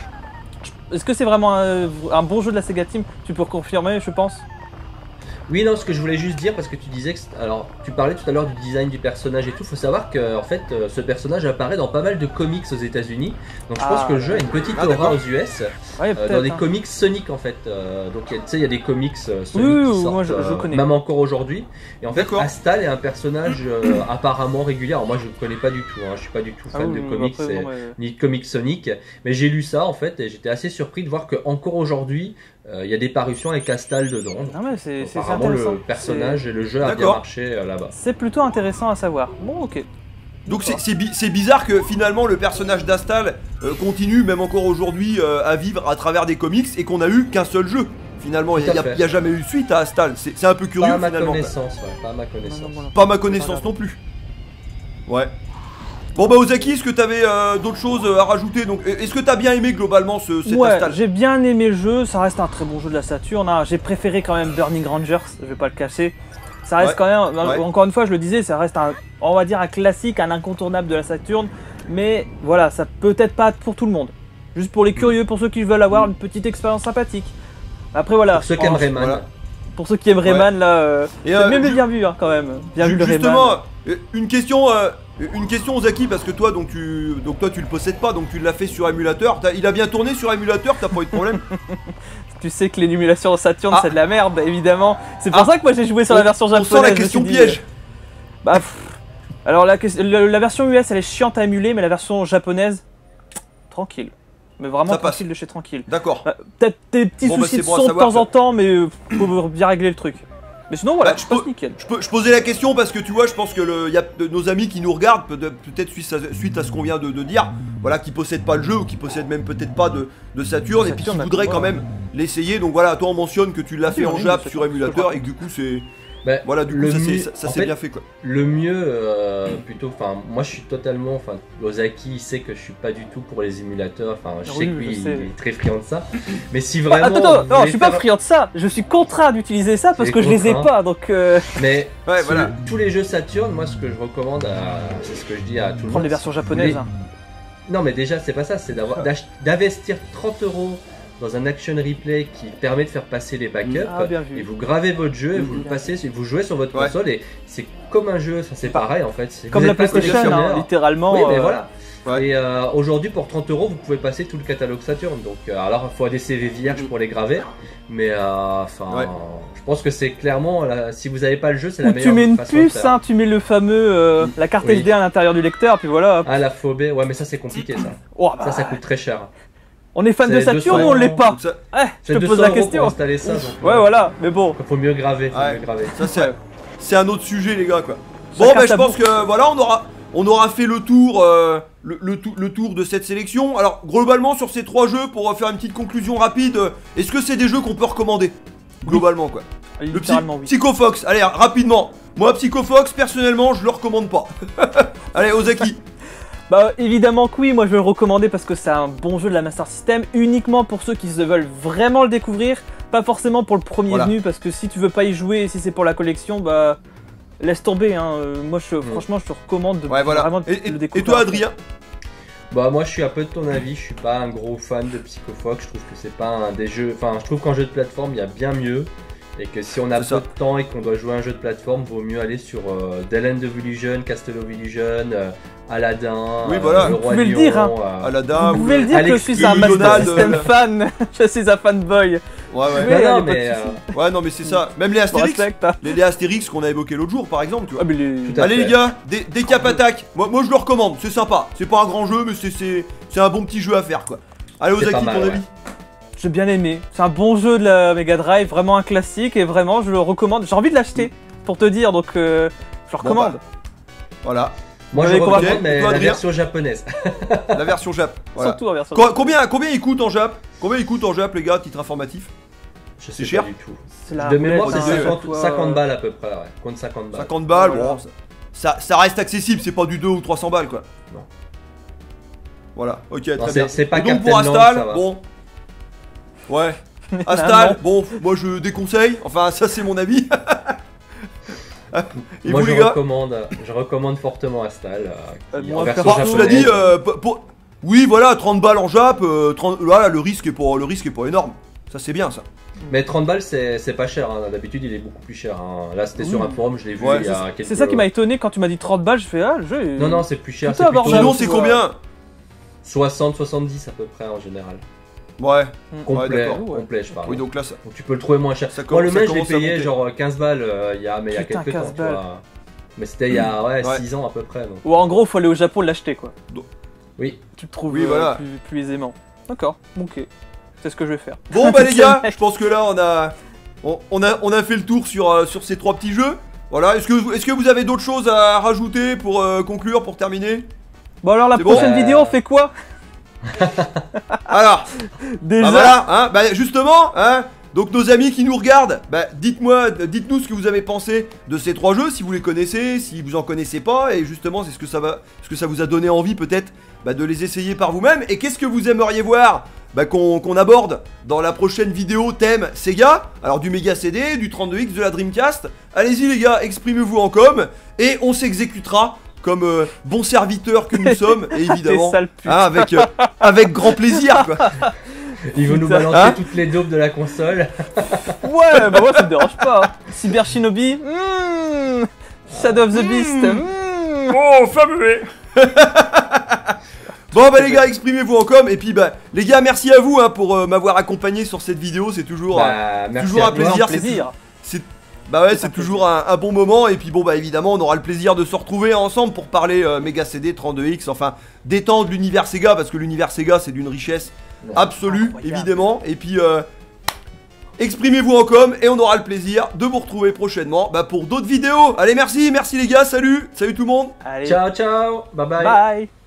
Est-ce que c'est vraiment un bon jeu de la Sega Team? Tu peux confirmer, je pense. Oui, non, ce que je voulais juste dire, parce que tu disais que. Alors, tu parlais tout à l'heure du design du personnage et tout. Faut savoir que, en fait, ce personnage apparaît dans pas mal de comics aux États-Unis. Donc, je pense que le jeu a une petite aura aux US. Dans des comics Sonic, en fait. Donc, tu sais, il y a des comics Sonic qui sortent, moi, je connais. Même encore aujourd'hui. Et en fait, Astal est un personnage apparemment régulier. Alors, moi, je ne connais pas du tout. Hein. Je suis pas du tout fan de comics ni de comics Sonic. Mais j'ai lu ça, en fait, et j'étais assez surpris de voir qu'encore aujourd'hui, il y a des parutions avec Astal dedans. C'est apparemment le personnage et le jeu a bien marché là-bas. C'est plutôt intéressant à savoir. Bon, ok. Donc c'est bizarre que finalement le personnage d'Astal continue même encore aujourd'hui à vivre à travers des comics et qu'on a eu qu'un seul jeu. Finalement, il n'y a jamais eu de suite à Astal. C'est un peu curieux pas finalement. Pas à ma connaissance. Pas à ma connaissance non plus. Ouais. Bon bah Ozaki, est-ce que t'avais d'autres choses à rajouter? Donc, est-ce que t'as bien aimé globalement cet Astal? J'ai bien aimé le jeu, ça reste un très bon jeu de la Saturn. Hein. J'ai préféré quand même Burning Rangers, je vais pas le cacher. Ça reste quand même, encore une fois je le disais, ça reste on va dire un classique, un incontournable de la Saturn. Mais voilà, ça peut être pas pour tout le monde. Juste pour les curieux, pour ceux qui veulent avoir une petite expérience sympathique. Après voilà. Pour ceux qui aiment Rayman. Pour ceux qui aiment Rayman là, c'est même bien vu hein, quand même. Bien vu le Rayman. Justement, une question Ozaki, parce que toi tu le possèdes pas, donc tu l'as fait sur émulateur. Il a bien tourné sur émulateur, t'as pas eu de problème? Tu sais que l'émulation Saturn c'est de la merde évidemment. C'est pour ça que moi j'ai joué sur la version japonaise. On sent la question piège. Alors la version US elle est chiante à émuler, mais la version japonaise tranquille. Mais vraiment tranquille de chez tranquille. D'accord. Peut-être des petits soucis de son de temps en temps, mais faut bien régler le truc. Mais sinon voilà, je passe nickel. Je posais la question parce que tu vois, je pense que y a nos amis qui nous regardent, peut-être suite à ce qu'on vient de dire, voilà, qui possèdent pas le jeu ou qui possèdent même peut-être pas de Saturn et puis qui voudraient quand même l'essayer. Donc voilà, toi on mentionne que tu l'as fait en Jap sur émulateur et que du coup c'est... voilà, du coup ça s'est bien fait quoi. Le mieux, plutôt, enfin, moi je suis totalement, enfin, Ozaki il sait que je suis pas du tout pour les émulateurs, enfin, je sais que lui il est très friand de ça. Mais si vraiment. Attends, non, je suis pas friand de ça, je suis contraint d'utiliser ça parce que je les ai pas donc. Mais tous les jeux Saturn, moi ce que je recommande, c'est ce que je dis à tout le monde. Prendre les versions japonaises. Non, mais déjà, c'est pas ça, c'est d'investir 30 € dans un action replay qui permet de faire passer les backups. Et vous gravez votre jeu et vous le passez, vous jouez sur votre console et c'est comme un jeu, c'est pareil en fait. Comme la PlayStation, hein, littéralement. Oui, mais voilà. Et aujourd'hui pour 30 €, vous pouvez passer tout le catalogue Saturn. Donc alors il faut des CV vierges pour les graver, mais je pense que c'est clairement si vous n'avez pas le jeu, c'est la meilleure façon. Tu mets une puce, hein, tu mets le fameux la carte SD à l'intérieur du lecteur, puis voilà. Ah, la phobie, ouais, mais ça c'est compliqué ça. Ça coûte très cher. On est fan de Saturn ou on l'est pas? Je te pose la question. Pour installer ça, donc, ouais, voilà, mais bon. Faut mieux graver. Ça c'est un autre sujet les gars quoi. Bon bah je pense que voilà on aura fait le tour le tour de cette sélection. Alors globalement sur ces 3 jeux, pour faire une petite conclusion rapide, est-ce que c'est des jeux qu'on peut recommander globalement quoi? Le Psycho Fox, allez rapidement. Moi Psycho Fox personnellement je le recommande pas. Allez Ozaki. Bah évidemment que oui, moi je vais le recommander parce que c'est un bon jeu de la Master System, uniquement pour ceux qui veulent vraiment le découvrir, pas forcément pour le premier venu, parce que si tu veux pas y jouer, si c'est pour la collection, bah laisse tomber, hein. Moi franchement je te recommande de vraiment le découvrir. Et toi Adrien? Bah moi je suis un peu de ton avis, je suis pas un gros fan de Psycho Fox, je trouve que c'est pas un des jeux, enfin je trouve qu'en jeu de plateforme il y a bien mieux. Et que si on a peu de temps et qu'on doit jouer à un jeu de plateforme, vaut mieux aller sur Dead End of Illusion, Castle of Illusion, Aladdin, oui, voilà. Le Roi Lion, dire, hein. Aladdin, vous pouvez le dire que je suis un Master System fan, je suis un fanboy. Ouais, non mais c'est ça. Même les Astérix, les Astérix qu'on a évoqué l'autre jour par exemple, tu vois. Allez les gars, des cap attack. Moi je le recommande, c'est sympa. C'est pas un grand jeu mais c'est un bon petit jeu à faire quoi. Allez Ozaki, ton avis? J'ai bien aimé, c'est un bon jeu de la Mega Drive, vraiment un classique et vraiment je le recommande. J'ai envie de l'acheter pour te dire, donc je le recommande. Voilà. Moi je recommande mais la version japonaise. La version Jap. Voilà. Surtout la version combien il coûte en Jap? Combien il coûte en Jap les gars, titre informatif? C'est cher du tout. De mémoire c'est 50 balles à peu près, ouais. Compte 50 balles. 50 balles, bon, ça reste accessible, c'est pas du 2 ou 300 balles quoi. Non. Voilà, ok, très bien. C'est pas et donc pour Astal, bon. Ouais. Astal, bon, moi je déconseille, enfin ça c'est mon avis. Et moi vous, je recommande fortement Astal. Cela dit, oui voilà, 30 balles en Jap, voilà, le risque est pas énorme. Ça c'est bien ça. Mais 30 balles c'est pas cher, hein. D'habitude il est beaucoup plus cher. Hein. Là c'était sur un forum, je l'ai vu il y a quelques... C'est ça qui m'a étonné quand tu m'as dit 30 balles, je fais le jeu. Non, c'est plus cher. Sinon c'est combien? 60-70 à peu près en général. Ouais, complet, d'accord. Complet, je parle. Oui, donc là, ça... donc tu peux le trouver moins cher. Moi, le mec, je l'ai payé genre 15 balles il y a quelques temps, tu vois. Mais c'était il y a 6 ans à peu près. Donc. Ou en gros, il faut aller au Japon l'acheter, quoi. Oui. Tu le trouves plus aisément. D'accord, ok. C'est ce que je vais faire. Bon, bah les gars, je pense que là, on a fait le tour sur ces 3 petits jeux. Voilà, est-ce que vous avez d'autres choses à rajouter pour conclure, pour terminer? Bon, alors la prochaine vidéo, on fait quoi? Alors, déjà, voilà, hein, justement, hein, donc nos amis qui nous regardent, dites-nous ce que vous avez pensé de ces 3 jeux, si vous les connaissez, si vous en connaissez pas, et justement, est-ce que ça vous a donné envie peut-être de les essayer par vous-même, et qu'est-ce que vous aimeriez voir qu'on aborde dans la prochaine vidéo thème Sega, alors du Mega CD, du 32X, de la Dreamcast. Allez-y les gars, exprimez-vous en com, et on s'exécutera comme bons serviteurs que nous sommes, et évidemment, hein, avec grand plaisir, quoi. Il veut nous balancer toutes les dopes de la console. Ouais, bah moi ça me dérange pas. Hein. Cyber Shinobi, Shadow of the Beast, oh, fameux. Bon les gars, exprimez-vous en com, et puis les gars, merci à vous hein, pour m'avoir accompagné sur cette vidéo, c'est toujours un plaisir. C'est toujours un bon moment, et puis évidemment on aura le plaisir de se retrouver ensemble pour parler Mega CD, 32X, enfin d'étendre l'univers Sega, parce que l'univers Sega c'est d'une richesse absolue, évidemment, et puis exprimez-vous en com, et on aura le plaisir de vous retrouver prochainement pour d'autres vidéos. Allez, merci les gars, salut tout le monde. Allez. Ciao, bye bye. Bye.